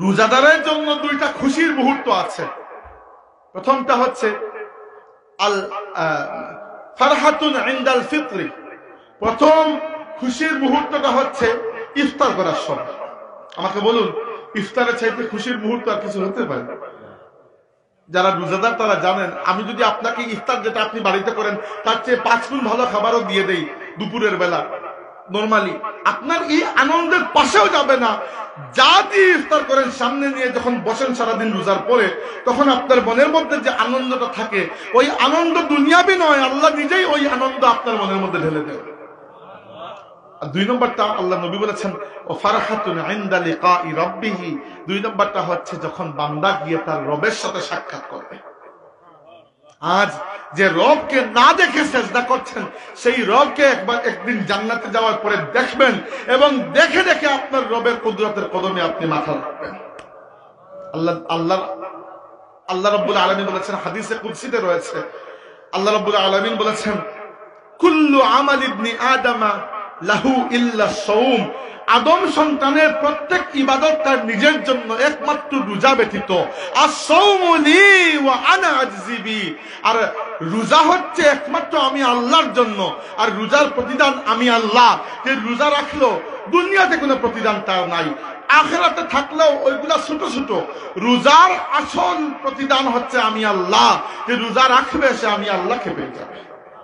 রোজাদারের জন্য দুইটা খুশির মুহূর্ত আছে। প্রথমটা হচ্ছে আল ফারহাতুন ইনদাল ফিত্রি, প্রথম খুশির মুহূর্তটা হচ্ছে ইফতার করার সময়। আমাকে বলুন, ইফতারের চাইতে খুশির মুহূর্ত আর কিছু হতে পারে? যারা রোজাদার তারা জানেন, আমি যদি আপনাকে ইফতার যেটা আপনি বাড়িতে করেন তার চেয়ে পাঁচ গুণ ভালো খাবারও দিয়ে দেই দুপুরের বেলা, নরমালি আপনার এই আনন্দের পাশেও যাবে না। যা দিয়ে ইফতার করেন সামনে নিয়ে যখন বসেন সারাদিন রোজার পরে, তখন আপনার মনের মধ্যে যে আনন্দটা থাকে, ওই আনন্দ দুনিয়াবি নয়, আল্লাহ নিজেই ওই আনন্দ আপনার মনের মধ্যে ঢেলে দেয়। আর দুই নম্বরটা আল্লাহ নবী বলেছেন ও ফারহাতুন ইনদা লিকাই রাব্বিহি, দুই নম্বরটা হচ্ছে যখন বান্দা গিয়ে তার রবের সাথে সাক্ষাৎ করবে। আজ যে রবকে না দেখে সেজদা করছেন, সেই রবকে একবার একদিন জান্নাতে যাওয়ার পরে দেখবেন এবং দেখে দেখে আপনার রবের কুদরতের কদমে আপনি মাথা রাখবেন। আল্লাহ আল্লাহ আল্লাহ রাব্বুল আলামিন বলেছেন, হাদিসে কুদসিতে রয়েছে, আল্লাহ রাব্বুল আলামিন বলেছেন কুল্লু আমাল ইবনি আদামা লাহু ইল্লা সাওম, আদম সন্তানের প্রত্যেক ইবাদত তার নিজের জন্য, একমাত্র রোজা ব্যতীত। আস-সাওমু লি ওয়া আনা আজজি বি, আর রোজা হচ্ছে একমাত্র আমি আল্লাহর জন্য, আর রোজার প্রতিদান আমি আল্লাহ। যে রোজা রাখলো দুনিয়াতে কোনো প্রতিদান তার নাই, আখিরাতে থাকলেও ওইগুলা ছোট ছোট। রোজার আসল প্রতিদান হচ্ছে আমি আল্লাহ। যে রোজা রাখবে সে আমি আল্লাহকে পেয়ে যাবে।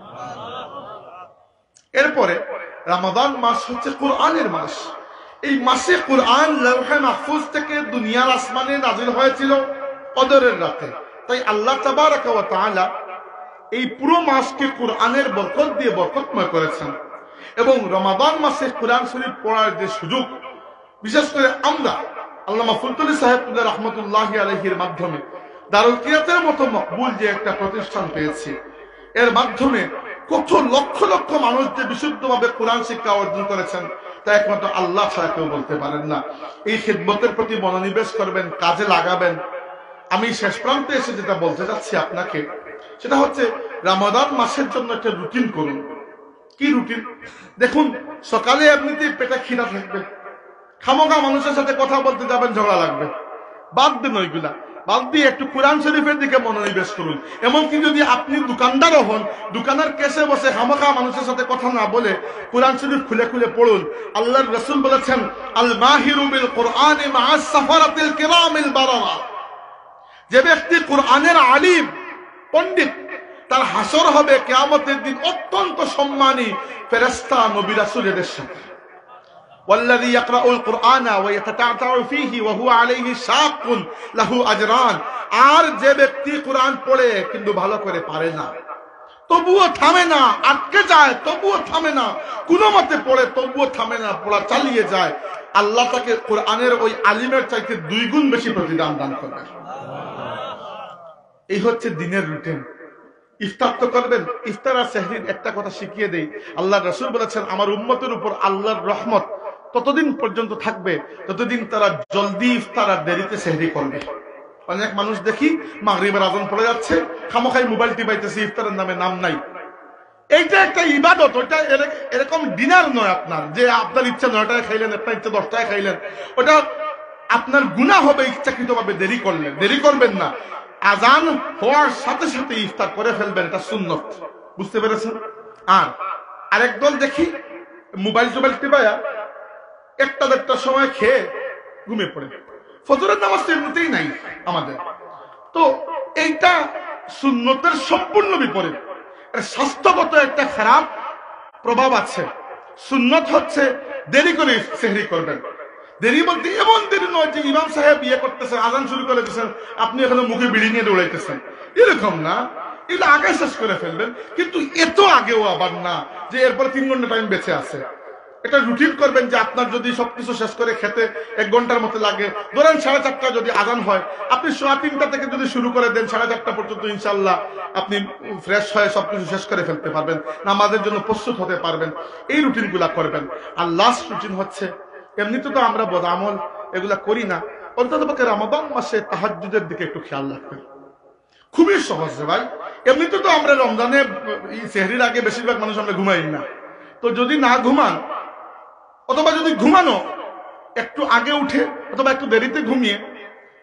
এরপরে রমাদান মাস হচ্ছে কোরআনের মাস। এই মাসে কোরআন লৌহে মাহফুজ থেকে দুনিয়ার আসমানে নাজিল হয়েছিল কদরের রাতে। তাই আল্লাহ তাবারাকা ওয়া তাআলা এই পুরো মাসকে কোরআনের বরকত দিয়ে বরকতময় করেছেন। এবং রমাদান মাসে কোরআন শরীফ পড়ার যে সুযোগ, বিশেষ করে আমরা আল্লামা ফুলতলি সাহেব রাহমাতুল্লাহি আলাইহির মাধ্যমে দারুল কিরাতের মতো মকবুল যে একটা প্রতিষ্ঠান পেয়েছি, এর মাধ্যমে কত লক্ষ লক্ষ মানুষ যে বিশুদ্ধভাবে কোরআন শিক্ষা অর্জন করেছেন তা একমাত্র আল্লাহ ছাড়া কেউ বলতে পারেন না। এই খিদমতের প্রতি মনোনিবেশ করবেন, কাজে লাগাবেন। আমি শেষ প্রান্তে এসে যেটা বলতে চাচ্ছি আপনাকে, সেটা হচ্ছে রমাদান মাসের জন্য একটা রুটিন করুন। কি রুটিন? দেখুন, সকালে এমনিতেই পেটে খিদা থাকবে, খামোখা মানুষের সাথে কথা বলতে যাবেন, ঝগড়া লাগবে। বাদ দিন ওইগুলা, বাদ দিয়ে একটু কোরআন শরীফের দিকে মনোনিবেশ করুন। এমনকি যদি আপনি দোকানদারও হন, দোকানের কেসে বসে খামোখা মানুষের সাথে কথা না বলে কোরআন শরীফ খুলে খুলে পড়ুন। আল্লাহর রাসূল বলেছেন আল মাহিরু বিল কোরআনি মা'আস সাফারাতিল কিরামিল বারারা, যে ব্যক্তি কোরআনের আলিম পণ্ডিত, তার হাসর হবে কিয়ামতের দিন অত্যন্ত সম্মানী ফেরেশতা নবী রাসূলদের সাথে। والذي يقرأ القرآن ويتتعتع فيه وهو عليه شاق له أجران, আর যে ব্যক্তি কোরআন পড়ে কিন্তু ভালো করে পারে না, তবুও থামে না, আটকে যায়, তবুও থামে না, কোনো মতে পড়ে তবুও থামে না, পড়া চালিয়ে যায়, আল্লাহ তাকে কোরআনের ওই আলিমের চাইতে দুই গুণ বেশি প্রতিদান দান করবে। এই হচ্ছে দিনের রুটিন। ইফতার তো করবেন, ইফতার আর সেহরির একটা কথা শিখিয়ে দেই। আল্লাহ রাসূল বলেছেন আমার উম্মতের উপর আল্লাহর রহমত ততদিন পর্যন্ত থাকবে ততদিন তারা জলদি ইফতার আর দেরিতে সেহরি করবে। অনেক মানুষ দেখি মাগরিবের আযান পড়ে যাচ্ছে, খামোখাই মোবাইল টিপাইতেছে, ইফতারের নামে নাম নাই। এইটা একটা ইবাদত, ওটা এরকম ডিনার নয় আপনার, যে আপনার ইচ্ছা নয়টায় খাইলেন, আপনার ইচ্ছা দশটায় খাইলেন। ওটা আপনার গুনাহ হবে ইচ্ছাকৃতভাবে দেরি করলেন। দেরি করবেন না, আযান হওয়ার সাথে সাথে ইফতার করে ফেলবেন, এটা সুন্নত। বুঝতে পেরেছেন? আর আরেক দল দেখি মোবাইল টোবাইল টিপায়া একটা দেড়টার সময় খেয়ে ঘুমিয়ে পড়ে। ফজরের নামাজ তো এমনিতেই নাই আমাদের, তো এইটা সুন্নতের সম্পূর্ণ বিপরীত। স্বাস্থ্যগত একটা খারাপ প্রভাব আছে। সুন্নত হচ্ছে দেরি করে সেহরি করবেন। দেরি বলতে এমন দেরি নয় যে ইমাম সাহেব ইয়ে করতেছেন, আজান শুরু করে দিচ্ছেন, আপনি এখানে মুখে বিড়ি নিয়ে দৌড়াইতেছেন, এরকম না। এগুলো আগে শেষ করে ফেলবেন, কিন্তু এত আগেও আবার না যে এরপরে তিন ঘন্টা টাইম বেঁচে আছে। এটা রুটিন করবেন যে আপনার যদি সবকিছু শেষ করে খেতে এক ঘন্টার মতো লাগে, ধরেন সাড়ে চারটা যদি আজান হয়, আপনি সোয়া তিনটা থেকে যদি শুরু করে দেন সাড়ে চারটা পর্যন্ত ইনশাল্লাহ আপনি ফ্রেশ হয়ে সবকিছু শেষ করে ফেলতে পারবেন, নামাজের জন্য প্রস্তুত হতে পারবেন। এই রুটিন গুলা করবেন। আর লাস্ট রুটিন হচ্ছে, এমনিতে তো আমরা বদামল এগুলা করি না, অন্তত পক্ষে রমাদান মাসে তাহাজ্জুদের দিকে একটু খেয়াল রাখবেন। খুবই সহজ ভাই। এমনিতে তো আমরা রমজানে সেহরির আগে বেশিরভাগ মানুষ আমরা ঘুমাই না, তো যদি না ঘুমান অথবা যদি ঘুমানো একটু আগে উঠে অথবা একটু দেরিতে ঘুমিয়ে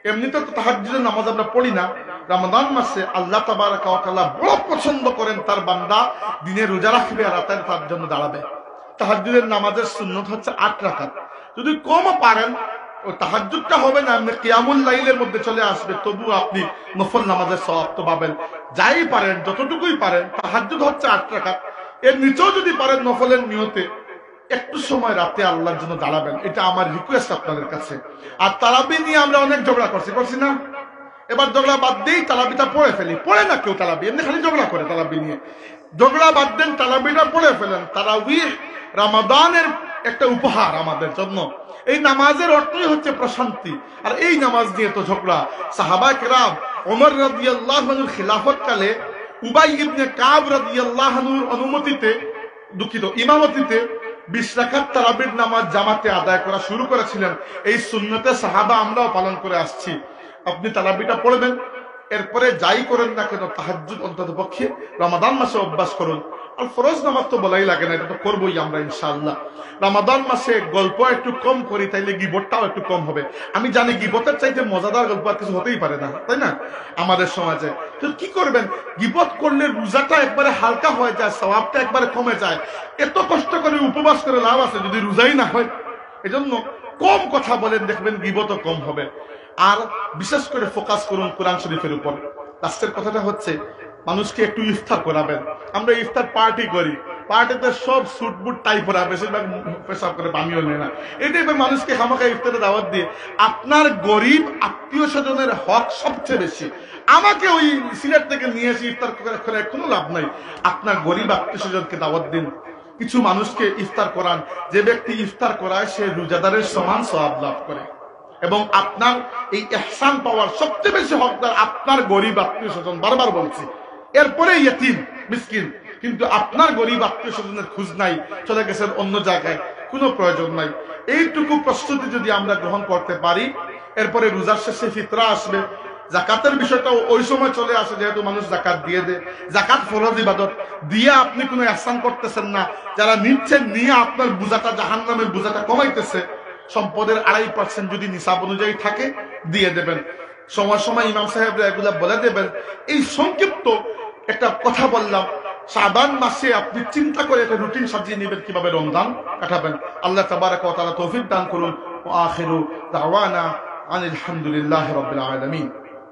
এমনিতে তো তাহাজ্জুদের নামাজ আমরা পড়ি না, রমাদান মাসে আল্লাহ তাবারাকা ওয়া তাআলা বড় পছন্দ করেন তার বান্দা দিনে রোজা রাখবে আর রাতে তার জন্য দাঁড়াবে। তাহাজ্জুদের নামাজের সুন্নত হচ্ছে আট রাকাত। যদি কমও পারেন, ও তাহাজ্জুদটা হবে না, আপনি কিয়ামুল লাইলের মধ্যে চলে আসবে, তবু আপনি নফল নামাজের সওয়াব তো পাবেন। যাই পারেন, যতটুকুই পারেন, তাহাজ্জুদ হচ্ছে আট রাকাত, এর নিচেও যদি পারেন নফলের নিয়তে একটু সময় রাতে আল্লাহর জন্য দাঁড়াবেন। এটা আমার রিকোয়েস্ট আপনাদের কাছে। আর তারাবি নিয়ে আমরা অনেক ঝগড়া করছি, করছি না? এবার ঝগড়া বাদ দিই, তারাবিটা পড়ে ফেলি। পড়ে না কেউ তারাবি, এমনি খালি ঝগড়া করে তারাবি নিয়ে। ঝগড়া বাদ দেন, তারাবিটা পড়ে ফেলেন। তারাবিহ রমাদানের একটা উপহার আমাদের জন্য। এই নামাজের অর্থই হচ্ছে প্রশান্তি। আর এই নামাজ নিয়ে তো ঝগড়া। সাহাবায়ে কেরাম ওমর রাদিয়াল্লাহু আনহুর খিলাফত কালে উবাই ইবনে কাব রাদিয়াল্লাহু আনহুর অনুমতিতে, দুঃখিত ইমামতিতে বিশ রাকাত তারাবির নামাজ জামাতে আদায় করা শুরু করেছিলেন। এই সুন্নতে সাহাবা আমরাও পালন করে আসছি। আপনি তারাবিটা পড়বেন, এরপরে যাই করেন না কেন তাহাজ্জুদ অন্তত পক্ষে রমাদান মাসে অভ্যাস করুন। আর ফরজ নামাজ তো বলাই লাগে না, এটা তো করবোই আমরা ইনশাআল্লাহ। রমাদান মাসে গল্প একটু কম করি, তাইলে গীবতটাও একটু কম হবে। আমি জানি গীবতের চাইতে মজাদার গল্প আর কিছু হতেই পারে না, তাই না আমাদের সমাজে? তো কি করবেন, গীবত করলে রোজাটা একবারে হালকা হয়ে যায়, সওয়াবটা একবারে কমে যায়। এত কষ্ট করে উপবাস করে লাভ আছে যদি রোজাই না হয়? এজন্য কম কথা বলেন, দেখবেন গীবতও কম হবে। আর বিশেষ করে ফোকাস করুন কোরআন শরীফের উপর। লাস্টের কথাটা হচ্ছে মানুষকে একটু ইফতার করাবেন। আমরা ইফতার পার্টি করি, পার্টিতে সব সুটবুট টাই পরা, বেশিরভাগ পেশাব করে, পানিও নেয় না। এই টাইপের মানুষকে খামাখা ইফতারে দাওয়াত দিয়ে আপনার গরিব আত্মীয় স্বজনের হক সবচেয়ে বেশি। আমাকে ওই সিলেট থেকে নিয়ে এসে ইফতার করে কোনো লাভ নাই। আপনার গরিব আত্মীয় স্বজনকে দাওয়াত দিন, কিছু মানুষকে ইফতার করান। যে ব্যক্তি ইফতার করায় সে রোজাদারের সমান সওয়াব লাভ করে। এবং আপনার এই ইহসান পাওয়ার সবচেয়ে বেশি হকদার আপনার গরিব আত্মীয় স্বজন। বারবার বলছি, এরপরে ইয়েতিম মিসকিন। কিন্তু আপনার গরিব আত্মীয় স্বজনের খোঁজ নাই, চলে গেছেন অন্য জায়গায়, কোনো প্রয়োজন নাই। এইটুকু প্রস্তুতি যদি আমরা গ্রহণ করতে পারি, এরপরে রোজার শেষে ফিতরা আসবে। জাকাতের বিষয়টাও ওই সময় চলে আসে, যেহেতু মানুষ জাকাত দিয়ে দেয়। জাকাত ফরজ ইবাদত, দিয়ে আপনি কোনো ইহসান করতেছেন না। যারা নিচ্ছেন, নিয়ে আপনার বোঝাটা, জাহান্নামের বোঝাটা কমাইতেছে। সম্পদের আড়াই পার্সেন্ট যদি নিসাব অনুযায়ী থাকে দিয়ে দেবেন। সময় সময় ইমাম সাহেবরা এগুলা বলে দেবেন। এই সংক্ষিপ্ত একটা কথা বললাম। শাবান মাসে আপনি চিন্তা করে একটা রুটিন সাজিয়ে নেবেন কিভাবে রমজান কাটাবেন। আল্লাহ তাবারাকা ওয়া তাআলা তৌফিক দান করুন। ওয়া আখিরু দাওয়ানা আনিল হামদুলিল্লাহি রাব্বিল আলামিন।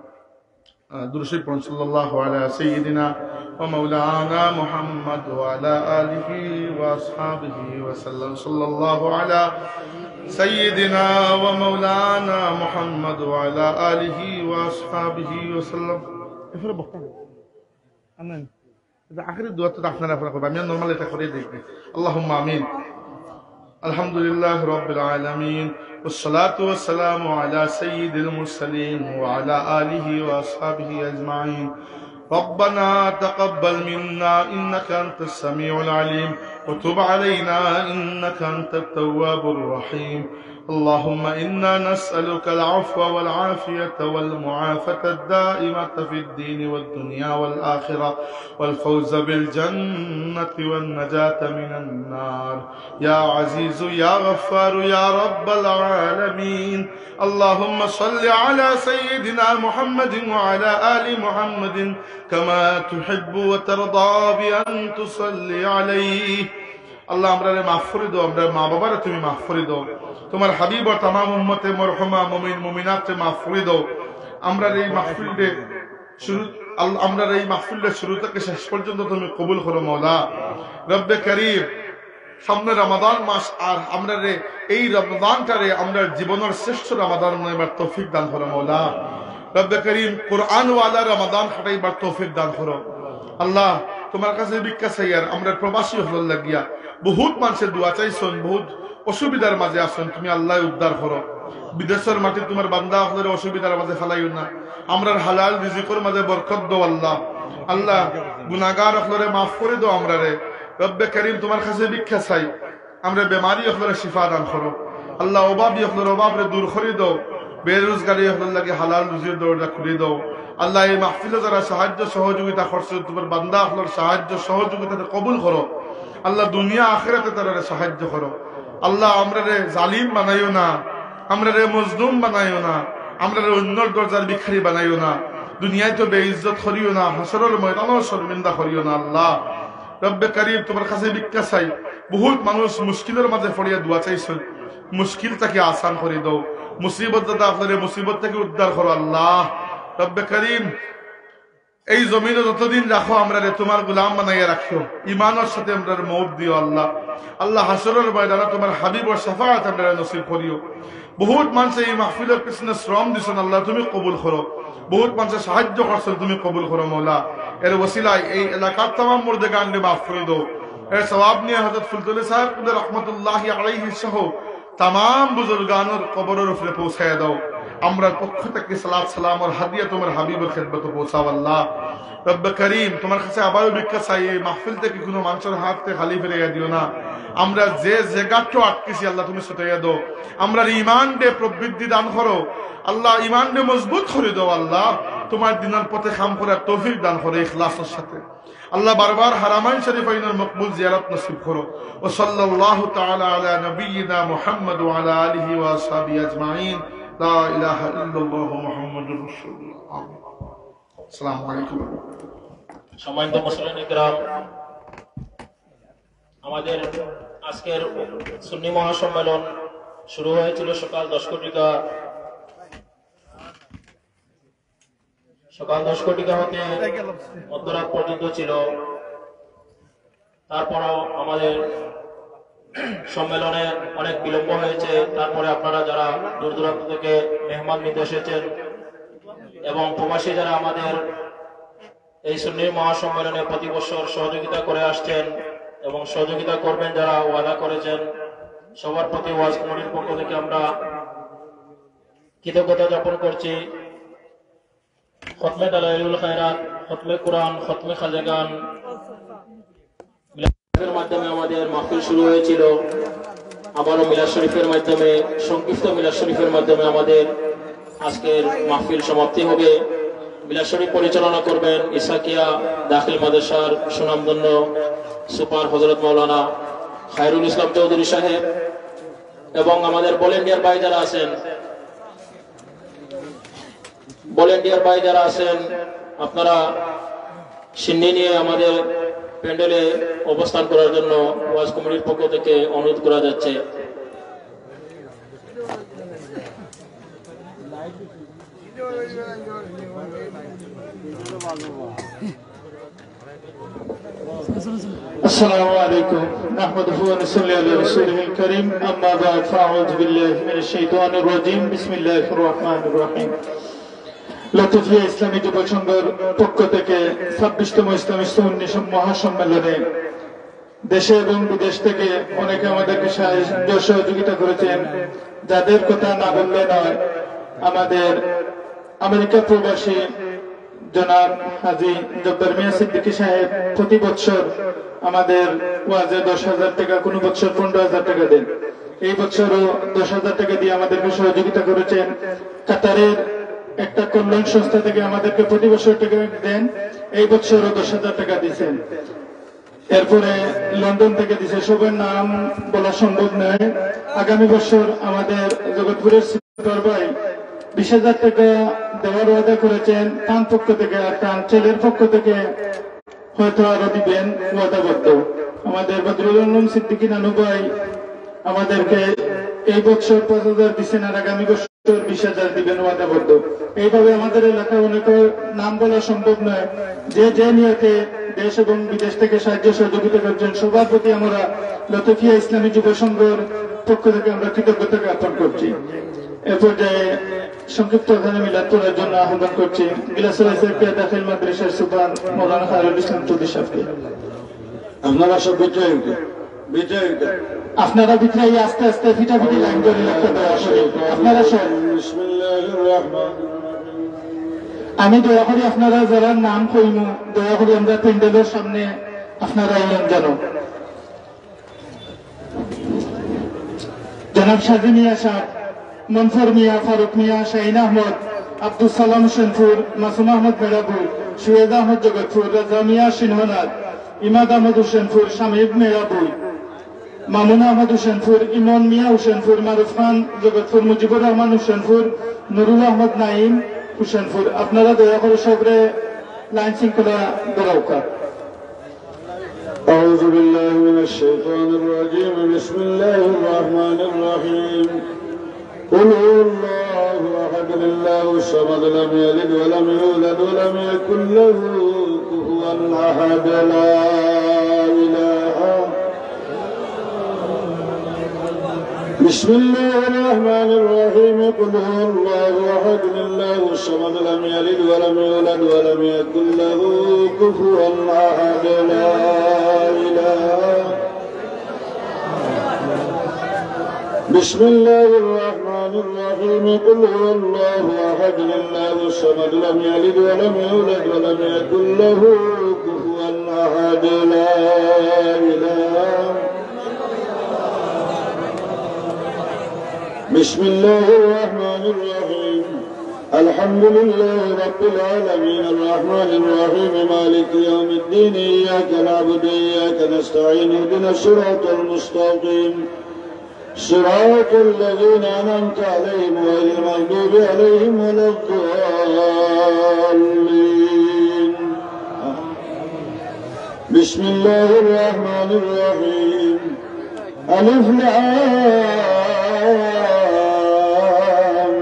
দুরূদ শরীফ পড়ুন। সাল্লাল্লাহু আলা সাইয়্যিদিনা ওয়া মাওলানা মুহাম্মদ ওয়া আলা আলিহি ওয়া আসহাবিহি ওয়া সাল্লাম। সাল্লাল্লাহু আলা সাইয়্যিদিনা ওয়া মাওলানা মুহাম্মদ ওয়া আলা আলিহি ওয়া আসহাবিহি ওয়া সাল্লাম। এফরে বক্তা আমিন। এটা আখিরি দোয়া তো আপনারা আপনারা করবেন, আমি নরমাল এটা করে দেখব। আল্লাহুম্মা আমিন। আলহামদুলিল্লাহ রাব্বিল আলামিন, والصلاة والسلام على سيد المرسلين وعلى آله وأصحابه أجمعين. ربنا تقبل منا إنك أنت السميع العليم وتب علينا إنك أنت التواب الرحيم. اللهم إنا نسألك العفو والعافية والمعافاة الدائمة في الدين والدنيا والآخرة والفوز بالجنة والنجاة من النار. يا عزيز يا غفار يا رب العالمين. اللهم صل على سيدنا محمد وعلى آل محمد كما تحب وترضى بأن تصلي عليه. আল্লাহ আমরারে মাফ করে দাও, আমরা মা বাবারে তুমি মাফ করে দাও, তোমার হাবিব আর তামাম উম্মতে মরহুমা মুমিন মুমিনাতকে মাফ করে দাও। আমরা এই মাহফিলে শুরু আমরা এই মাহফিলটা শুরু থেকে শেষ পর্যন্ত তুমি কবুল করো মওলা রব্বে কারীম। সামনে রমাদান মাস, আর আমরা রে এই রমাদানটারে আমরা জীবনের শ্রেষ্ঠ রমাদান নেবার তৌফিক দান করো মওলা রব্বে কারীম। কোরআন ওয়ালা রমাদান কাটাইবার তৌফিক দান করো আল্লাহ। তোমার কাছে ভিক্ষা চাই, আর আমরা প্রবাসী হল লাগিয়া বহুত মানুষের দোয়া চাইছেন, বহুত অসুবিধার মাঝে আছেন, তুমি আল্লাহ উদ্ধার করো। বিদেশের মাটি তোমার বান্দা হলের অসুবিধার মাঝে ফেলাইও না। আমরা হালাল রিজিকের মাঝে বরকত দাও আল্লাহ। আল্লাহ গুনাহগার হলরে মাফ করে দাও আমরা রে রব্বে কারীম। তোমার কাছে ভিক্ষা চাই, আমরা বেমারি হলরে শিফা দান করো আল্লাহ। অভাবী হলর অভাব রে দূর করে দাও, বেরোজগারি হল লাগে হালাল রুজির দরজা খুলে দাও আল্লাহ। এই মাহফিলে যারা সাহায্য সহযোগিতা করছে, তোমার বান্দা হলর সাহায্য সহযোগিতা কবুল করো আল্লাহ। দুনিয়া আখিরাতে তারা সাহায্য করো আল্লাহ। আমরা রে জালিম বানাইও না, আমরা রে মজলুম বানাইও না আমরা অন্যর দরজার ভিখারি বানাইও না, দুনিয়ায় তো বেইজ্জত করিও না, হাসরের ময়দানও শর্মিন্দা করিও না। আল্লাহ রব্বে কারীম তোমার কাছে ভিক্ষা চাই। বহুত মানুষ মুশকিলের মাঝে পড়িয়া দোয়া চাইছেন, মুশকিলটাকে আসান করে দাও, মুসিবত দাদা আপনাদের মুসিবত থেকে উদ্ধার করো। আল্লাহ রব্বে কারীম এই জমিনে যতদিন রাখো আমরা তোমার গোলাম বানাইয়া রাখিও, ইমানের সাথে আমরা মৌত দিও। আল্লাহ আল্লাহ হাসরের ময়দানে তোমার হাবিবর শাফাআত আমরা নসিব করিও। বহুত মানুষ এই মাহফিলের পিছনে শ্রম দিছেন, আল্লাহ তুমি কবুল করো। বহুত মানুষের সাহায্য করছেন, তুমি কবুল করো মৌলা। এর ওসিলায় এই এলাকার তামাম মুর্দেগানকে মাফ করে দাও। এর সওয়াব নিয়ে হযরত ফুলতুলি সাহেব রহমতুল্লাহি আলাইহি সহ তামাম বুজুর্গানের কবরের উপরে পৌঁছায় দাও। আমরা পক্ষ থেকে সালাত সালাম আর হাদিয়া তোমার হাবিবের খেদমতে পৌঁছাও। আল্লাহ রব্বে করিম তোমার কাছে আবারও ভিক্ষা চাই, এই মাহফিল থেকে কোনো মানুষের হাত থেকে খালি ফিরাইয়া দিও না। আমরা যে জায়গাটা আটকেছি আল্লাহ তুমি ছুটাইয়া দাও। আমরা ইমান দে প্রবৃদ্ধি দান করো আল্লাহ, ইমান দে মজবুত করে দাও। আল্লাহ তোমার দিনের পথে কাম করার তৌফিক দান করো ইখলাসের সাথে। আল্লাহ বারবার হারামাইন শরীফাইনের মকবুল জিয়ারত নসিব করো। ও সাল্লাল্লাহু তাআলা আলা নবিয়িনা মুহাম্মদ ওয়া আলা আলিহি ওয়া আসহাবিহি আজমাইন। লা ইলাহা ইল্লাল্লাহ মুহাম্মাদুর রাসূলুল্লাহ। আমিন। আসসালামু আলাইকুম। সম্মানিত মুসলিম কিরাম, আমাদের আজকের সুন্নি মহাসম্মেলন শুরু হয়েছিল সকাল দশ কোটিকা সকাল দশ কোটিকা হতে মধ্যরাত পর্যন্ত ছিল। তারপরও আমাদের সম্মেলনে অনেক বিলম্ব হয়েছে। তারপরে আপনারা যারা দূর দূরান্ত থেকে মেহমান নিতে এসেছেন এবং প্রবাসী যারা আমাদের এই সুন্নি মহাসম্মেলনে প্রতি বছর সহযোগিতা করে আসছেন এবং সহযোগিতা করবেন যারা ওয়াদা করেছেন, সবার প্রতি ওয়াজ কমিটির পক্ষ থেকে আমরা কৃতজ্ঞতা জ্ঞাপন করছি। খতমে দালাইলুল খায়রাত, খতমে কোরআন, খতমে খাজাগান মিলাদের মাধ্যমে আমাদের মাহফিল শুরু হয়েছিল। আবারও মিলাদ শরীফের মাধ্যমে, সংক্ষিপ্ত মিলাদ শরীফের মাধ্যমে আমাদের আজকের মাহফিল সমাপ্তি হবে। মিলাদ শরীফ পরিচালনা করবেন ইসাকিয়া দাখিল মাদ্রাসার সুনামধন্য সুপার হযরত মাওলানা খায়রুল ইসলাম চৌধুরী সাহেব এবং আমাদের ভলেন্টিয়ার ভাই যারা আছেন ভলেন্টিয়ার ভাই যারা আছেন আপনারা সিন্নি নিয়ে আমাদের প্যান্ডেলে অবস্থান করার জন্য ওয়াজ কমিটির পক্ষ থেকে অনুরোধ করা যাচ্ছে। السلام عليكم نحمده ونصلي على رسوله الكريم أما بعد فأعوذ بالله من الشيطان الرجيم بسم الله الرحمن الرحيم। লতিফিয়া ইসলামী যুব সংঘের পক্ষ থেকে ছাব্বিশতম ইসলামী সুন্নি মহাসম্মেলনে দেশে এবং বিদেশ থেকে অনেকে আমাদেরকে সাহায্য সহযোগিতা করেছেন, যাদের কথা না বললে নয়। আমাদের আমেরিকা প্রবাসী জনাব হাজী জব্বার মিয়া সিদ্দিকী সাহেব প্রতি বছর আমাদের ওয়াজে দশ হাজার টাকা, কোন বছর পনেরো হাজার টাকা দেন। এই বছরও দশ হাজার টাকা দিয়ে আমাদেরকে সহযোগিতা করেছেন। কাতারের একটা কল্যাণ সংস্থা থেকে আমাদেরকে প্রতি বছর টাকা দেন, এই বছরও দশ হাজার টাকা দিচ্ছেন। এরপরে লন্ডন থেকে দিছে, সবার নাম বলা সম্ভব নয়। আগামী বছর আমাদের জগৎপুরের সিপার ভাই বিশ হাজার টাকা দেওয়ার ওয়াদা করেছেন তার পক্ষ থেকে, আর তার ছেলের পক্ষ থেকে হয়তো আরো দিবেন ওয়াদাবদ্ধ। আমাদের বদরুল আলম সিদ্দিকী নানু ভাই আমাদেরকে এই বছর পাঁচ হাজার দিচ্ছেন, আর আগামী বছর বিশ হাজার দিবেন ওয়াদাবদ্ধ। এইভাবে আমাদের এলাকায় অনেকের নাম বলা সম্ভব নয়। যে যে নিয়তে দেশ এবং বিদেশ থেকে সাহায্য সহযোগিতা করছেন সবার প্রতি আমরা লতিফিয়া ইসলামী যুব সংঘের পক্ষ থেকে আমরা কৃতজ্ঞতা জ্ঞাপন করছি। এ পর্যায়ে সংক্ষিপ্ত এখানে মিলাদ করার জন্য আহ্বান করছি বিলাসিয়া দাখিল মাদ্রাসার সুপার মাওলানা খায়রুল ইসলাম চৌধুরী সাহেবকে। আপনারা সব বিজয় বিজয় আপনারা বিজয় আস্তে আস্তে ফিটাফিটি লাইন করে লিখতে দেওয়া শুরু। আপনারা সব বিসমিল্লাহির রহমানির আমি দয়া করি আপনারা যারা নাম কইমু দয়া করি আমরা প্যান্ডেলের সামনে আপনারা ইলেন জানো। জনাব সাজি মিয়া সাহেব, মনফর মিয়া, ফারুক মিয়া, শাহিন আহমদ, আব্দুল সালাম সেনপুর, মাসুম আহমদ মেরাপুর, সুয়েদ আহমদ জগৎপুর, রাজা মিয়া সিনহনাথ, ইমাদ আহমদ হুসেনপুর, শামিদ মেরাপুর, মামুন আহমদ হুসেনপুর, ইমন মিয়া হুসেনপুর, মারুফ খান জগৎপুর, মুজিবুর রহমান হুসেনপুর, নুরুল আহমদ নাইম হুসেনপুর। আপনারা দয়া করে সবরে লাইন শৃঙ্খলা দরকার। أعوذ بالله من الشيطان الرجيم بسم الله الرحمن الرحيم قل هو الله أحد الله الصمد لم يلد ولم يولد ولم يكن له كفوا أحد لا إله بسم الله الرحمن الرحيم قل هو الله أحد الله الصمد لم يلد ولم يولد ولم يكن له كفوا أحد لا إله بسم الله الرحمن الرحيم قل هو الله أحد الله الصمد لم يلد ولم يولد ولم يكن له كفوا أحد لا إله بسم الله الرحمن الرحيم الحمد لله رب العالمين الرحمن الرحيم مالك يوم الدين إياك نعبد وإياك نستعين اهدنا الصراط المستقيم صراط الذين أنعمت عليهم غير المغضوب عليهم ولا الضالين بسم الله الرحمن الرحيم ألف لام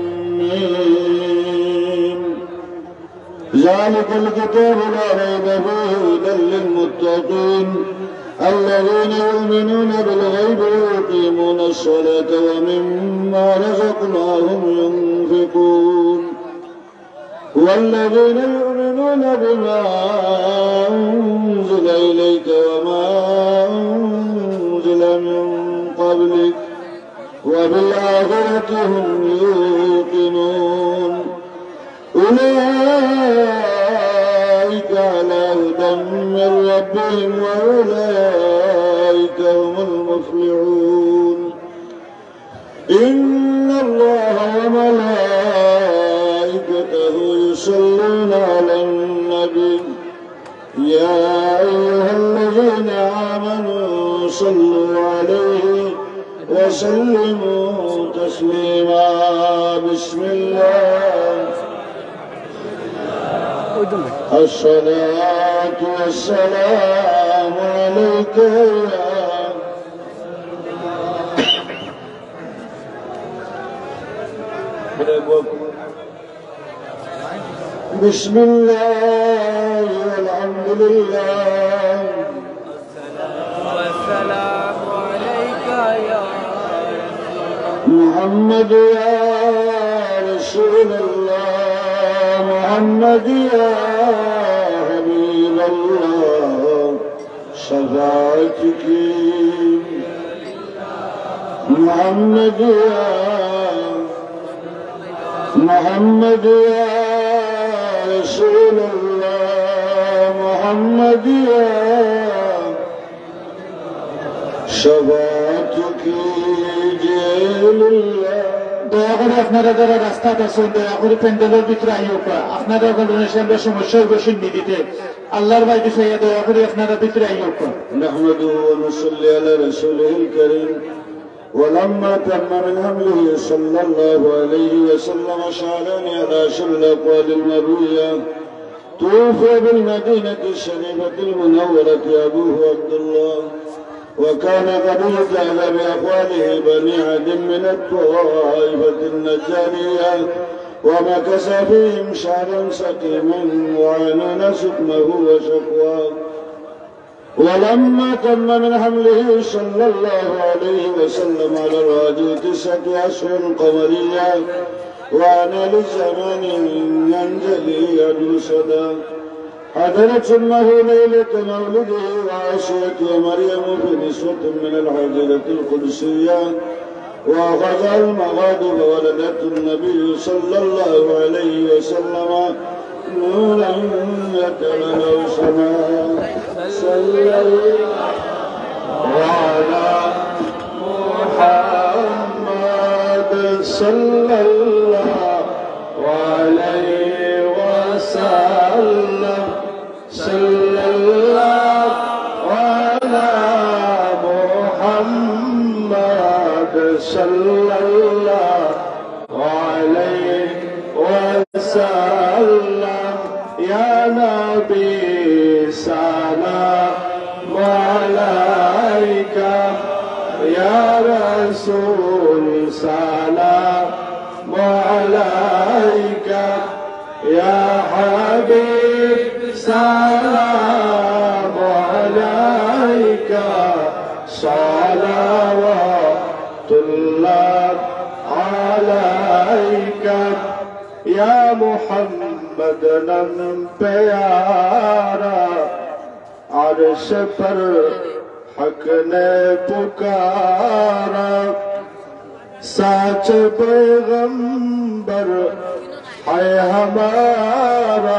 ميم ذلك الكتاب لا ريب فيه هدى للمتقين الذين يؤمنون بالغيب ويقيمون الصلاة ومما رزقناهم ينفقون والذين يؤمنون بما أنزل إليك وما أنزل من قبلك وبالآخرة هم يوقنون أولئك على هدى من ربهم وأولئك هم المفلحون إن الله وملائكته يصلون على النبي يا أيها الذين آمنوا صلوا عليه وسلموا تسليما بسم الله الصلاة والسلام عليك يا بسم الله والحمد لله والسلام عليك يا محمد يا رسول الله محمد يا حبيب الله شفاعتك محمد يا محمد يا رسول الله محمد يا شفاعتك جل الله দয়া করে আপনারা যারা রাস্তাতে আছেন দয়া করে প্যান্ডেলের ভিতরে আইও আপনারা গণেশ আমরা সমস্যার বসেন দিতে আল্লাহর বাইরে চাইয়া দয়া করে আপনারা ভিতরে আইও نحمده ونصلي على رسوله الكريم ولما تم من حمله صلى الله عليه وسلم شعران على شر الأقوال المروية توفي بالمدينة الشريفة المنورة أبوه عبد الله وكان قد اجتهد بأقواله بني عد من الطائفة النجارية ومكث فيهم شهرا سقيما وعنون سقمه وشقواه ولما تم من حمله صلى الله عليه وسلم على الراجل تسعة أشهر قمرية وأنا للزمان ينجلي يدو صدى حضرت أمه ليلة مولده وعاشية ومريم في نسوة من الحجرة القدسية وأخذها المغاد فولدت النبي صلى الله عليه وسلم نورا يتمنى سماء صلى الله على محمد صلى الله عليه وسلم صلى الله على محمد سلام عليك يا رسول سلام عليك يا حبيب سلام عليك صلوات الله عليك يا محمد نم प्यारा अर्श पर हक ने पुकारा सच पैगंबर है हमारा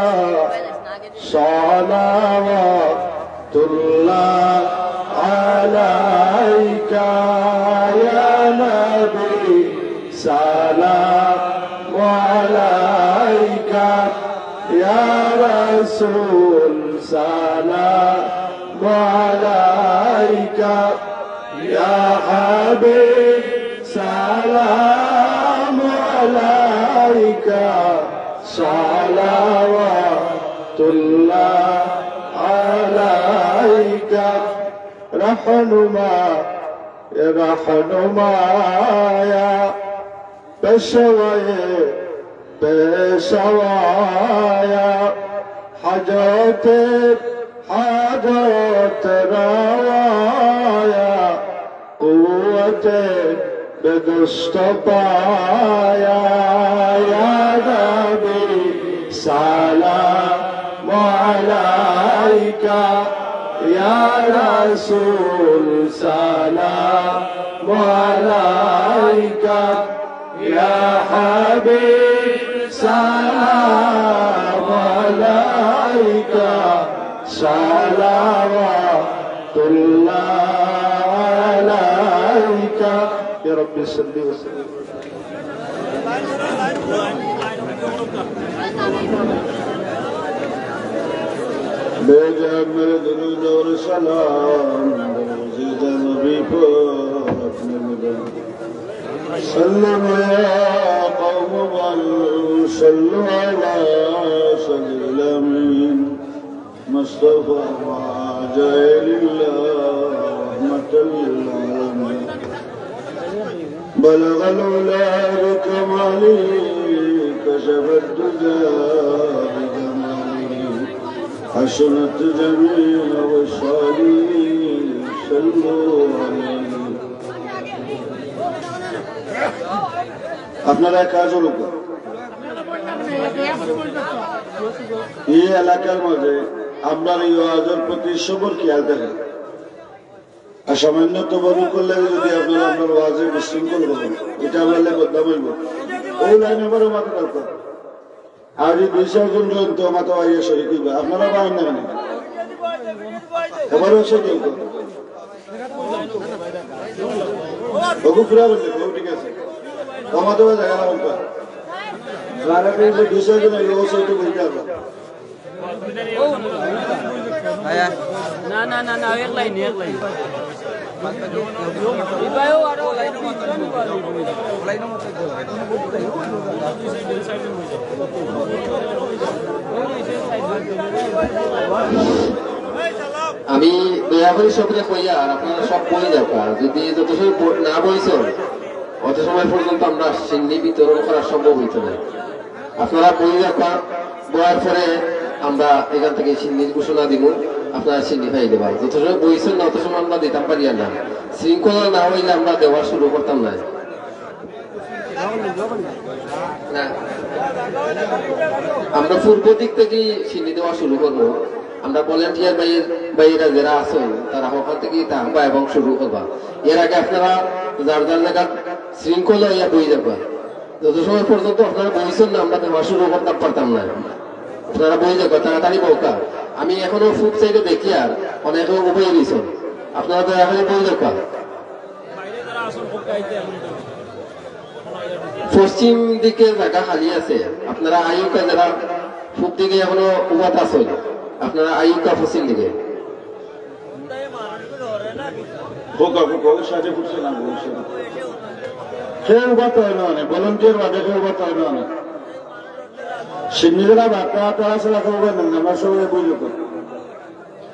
सलावतुल्लाह अलैका या नबी सलाम अलैका या रसूल सलाम अलैका या हबीब सलाम अलैका सलावतुल्लाह अलैका रहनुमा रहनुमाया पेशवाए पेशवाया हजरत हजरत रवाया कुव्वत बेदुस्त पाया या नबी सलाम अलैका या रसूल सलाम अलैका या हबीब सलाम अलैका सलावतुल्लाह अलैका या रब्बी सल्ली व सल्लिम भेजा मेरे दुरूद और सलाम रोज़े नबी पर अपने निगाह सल्लल्लाहु या कौम बल सल्लु अला सल्लिल अमीन मुस्तफा जलील्लाह रहमतुल लिल आलमीन बलगल उला बिकमाली कशफत दुजा बिजमाली हसनत जमील वशाली सल्लु अलैहि আপনারা কাজ লোক এই এলাকার মধ্যে আপনার এই আওয়াজের প্রতি সবর খেয়াল থাকে আর সামান্যতম ভুল করলে যদি আপনারা আপনার আওয়াজে বিশৃঙ্খল হবেন এটা বললে বদনাম হইব ওই লাইন আমারও মাথা দরকার আর এই দুই চারজন জয়ন্ত মাথা আইয়া শরীর করবে আপনারা পারেন না কেন এবারও সে কেউ বহু ফুরা বলছে বহু ঠিক আছে কমাতে হবে জায়গা না যারা কিন্তু দুশো জন লোক সেটা বলতে হবে না না না না এক লাইন এক লাইন ইবায়ও আর লাইন লাইন আমি দয়া করে সবরে কইয়া আর আপনারা সব বই দরকার যদি যত সময় না বইছ অত সময় পর্যন্ত আমরা সিন্নি বিতরণ করা সম্ভব হইত না আপনারা বই দরকার বয়ার পরে আমরা এখান থেকে সিন্নির ঘোষণা দিব আপনারা সিন্নি খাই দেবেন যত সময় বইছেন না অত সময় আমরা দিতাম পারি না শৃঙ্খলা না হইলে আমরা দেওয়া শুরু করতাম না আমরা পূর্ব দিক থেকে সিন্নি দেওয়া শুরু করবো আমরা ভলেন্টিয়ার ভাইয়েরা যারা আছেন তারা ওখান থেকে থাকবা এবং শুরু করবা এর আগে আপনারা যার যার জায়গা শৃঙ্খলা ইয়া বই যাবা যত সময় পর্যন্ত আপনারা বইছেন না আমরা দেওয়া শুরু করতে পারতাম না আপনারা বই যাবা তাড়াতাড়ি বউকা আমি এখনো ফুড সাইডে দেখি আর অনেকে উভয় দিয়েছেন আপনারা তো এখনই বই যাবা পশ্চিম দিকে জায়গা খালি আছে আপনারা আয়ুকা যারা পূব দিকে এখনো উবাত আছেন আপনারা আয়ুকা পশ্চিম দিকে কেউ বাতা হয় না ভলেন্টিয়ার বাদে কেউ বাতা হয় না সিন্নিরা বার্তা তারা ছাড়া কেউ আমার সবাই বই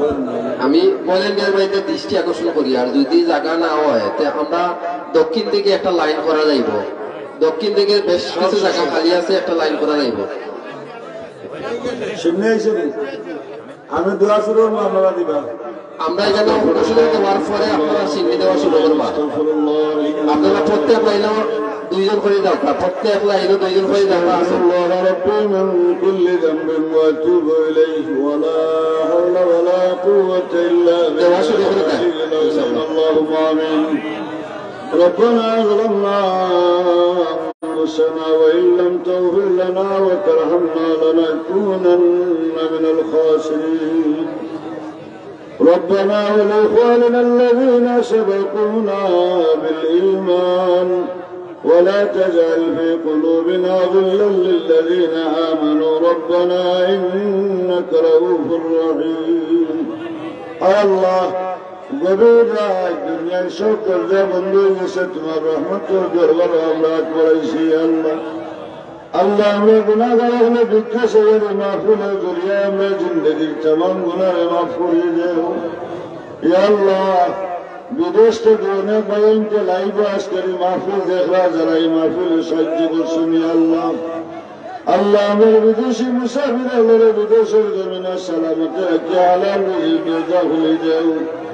আমি ভলেন্টিয়ার বাড়িতে দৃষ্টি আকর্ষণ করি, আর যদি জায়গা না হয় তে আমরা দক্ষিণ থেকে একটা লাইন করা যাইব, দক্ষিণ থেকে বেশ কিছু জায়গা খালি আছে, একটা লাইন করা যাইব। আমি দোয়া শুরু করবো, আপনারা দিবা। আমরা এখানে অনুশীলন দেওয়ার পরে আপনারা সিন্নি দেওয়া শুরু করবা। আপনারা প্রত্যেক লাইনে দুইজন করে দাও, প্রত্যেক লাইনে দুইজন করে দাও। দেওয়া শুরু করে দেয়। ربنا ظلمنا أنفسنا وإن لم تغفر لنا وترحمنا لنكونن من الخاسرين. ربنا ولإخواننا الذين سبقونا بالإيمان ولا تجعل في قلوبنا غلا للذين آمنوا ربنا إنك رؤوف رحيم. الله গভীর রাত দুনিয়ার সব দরজা বন্ধ হয়ে গেছে, তোমার রহমতের দরবার আমরা করেছি। আল্লাহ আল্লাহ আমরা গুনাহগার হলে দুঃখ সেবের মাহফিলের জরিয়া আমরা জিন্দগির তামাম গুনাহে মাফ করিয়ে দেও। ইয়া আল্লাহ বিদেশ থেকে অনেক বয়নকে লাইভ আজকের মাহফিল দেখরা যারা এই মাহফিলে সাহায্য করছেন। ইয়া আল্লাহ আল্লাহ আমার বিদেশি মুসাফির হলে বিদেশের জমিনের সালামতে রাখি, হালাল রুজি দরজা খুলে দেও।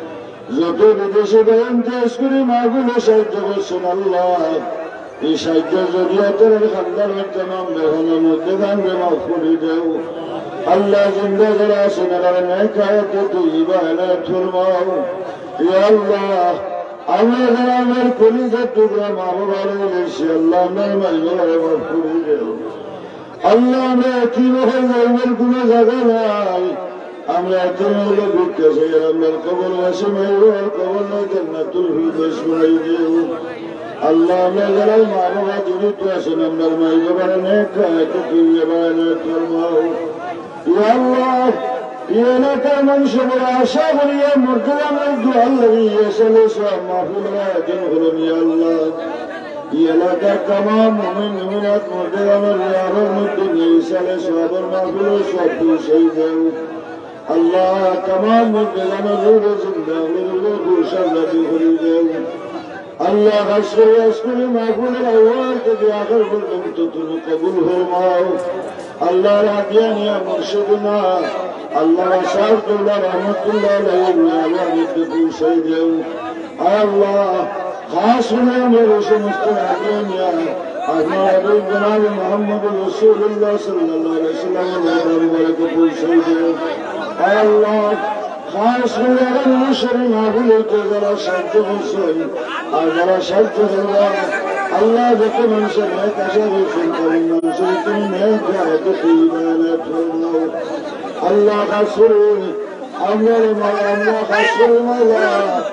যত বিদেশে বয়ান তেজ করে মাহফিলে সাহায্য করছেন আল্লাহ, এই সাহায্যের জরিয়াতের খানদানের তামাম বেহানের মধ্যে গানবে মাফ করে দেও। আল্লাহ জিন্দা যারা আছেন এরা নেক হায়াতে তৈবা এনায়েত ফরমাও। ইয়া আল্লাহ আমরা যারা আমার কলিজার টুকরা মা বাবার বলেছি, আল্লাহ আমরা মাইবারে মাফ করে দেও। আল্লাহ আমরা কি রকম ধর্মের কোন জায়গা নাই, আমরা এতগুলো ঘুরতে চাই, আমরা কবর বাসী মাইবার কবর নাই জান্নাতুল ফিরদৌস বানাই দেও। আল্লাহ আমরা যারা মা বাবা জড়িত আছেন আমরা মাই বাবার নেক হায়াতে তৈবা এনায়েত ফরমাও। ইয়া আল্লাহ এই এলাকার মানুষ বড় আশা করিয়া মর্যাদার দোয়ার লাগিয়ে চলে সব মাহফিল আয়োজন করুন। ইয়া আল্লাহ এই এলাকার তামাম মুমিন মুমিনাত মর্যাদার রিয়াবের মধ্যে নিয়ে চলে সবার মাহফিল সব পৌঁছাই দেও। আল্লাহ তামাম মর্যাদার রূপে জিন্দা রূপে খুশাল রাজি করে দেও। আল্লাহ খাস করে আজকের মাহফিলের আওয়াজ থেকে আখের পর্যন্ত তুমি কবুল ফরমাও। আল্লাহ রাদিয়ানিয়া মুর্শিদনা আল্লাহ শাহদুল্লাহ রহমতুল্লাহ আলাইহি ওয়া মধ্যে পৌঁছাই দেও। আল্লাহ খাস করে মেরে সমস্ত রাদিয়ানিয়া আপনার জনাব মুহাম্মদ রাসূলুল্লাহ সাল্লাল্লাহু আলাইহি ওয়াসাল্লামের দরবারে পৌঁছাই দেও। আল্লাহ খাস করে মুশরিক মাহফিলকে যারা সাহায্য করছেন আর যারা সাহায্য করবেন, আল্লাহ যত মানুষের নেক আশা করছেন করেন মানুষের তুমি নেক হায়াতে তৈবা এনায়েত ফরমাও। আল্লাহ খাস করে আমরা আমরা খাস করে মাওলা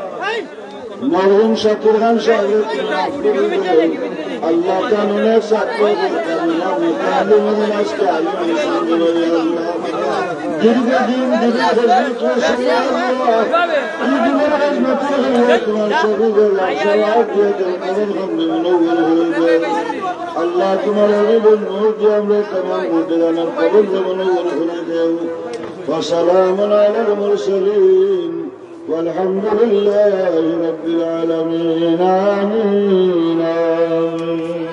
মরহুম শাকির খান সাহেবের তুমি মাফ করে দেও। আল্লাহ কানুনের ছাত্র কানুন কানুন আজকে আলিমের সঙ্গে বলে আল্লাহ দীর্ঘদিন দীর্ঘদিন তোমার শরীরের আল্লাহ তোমার অভিবন নূর দিয়ে আমরা তোমার মধ্যে জানার কবর মনোবল করে দেও। وسلام على المرسلين والحمد لله رب العالمين آمين آمين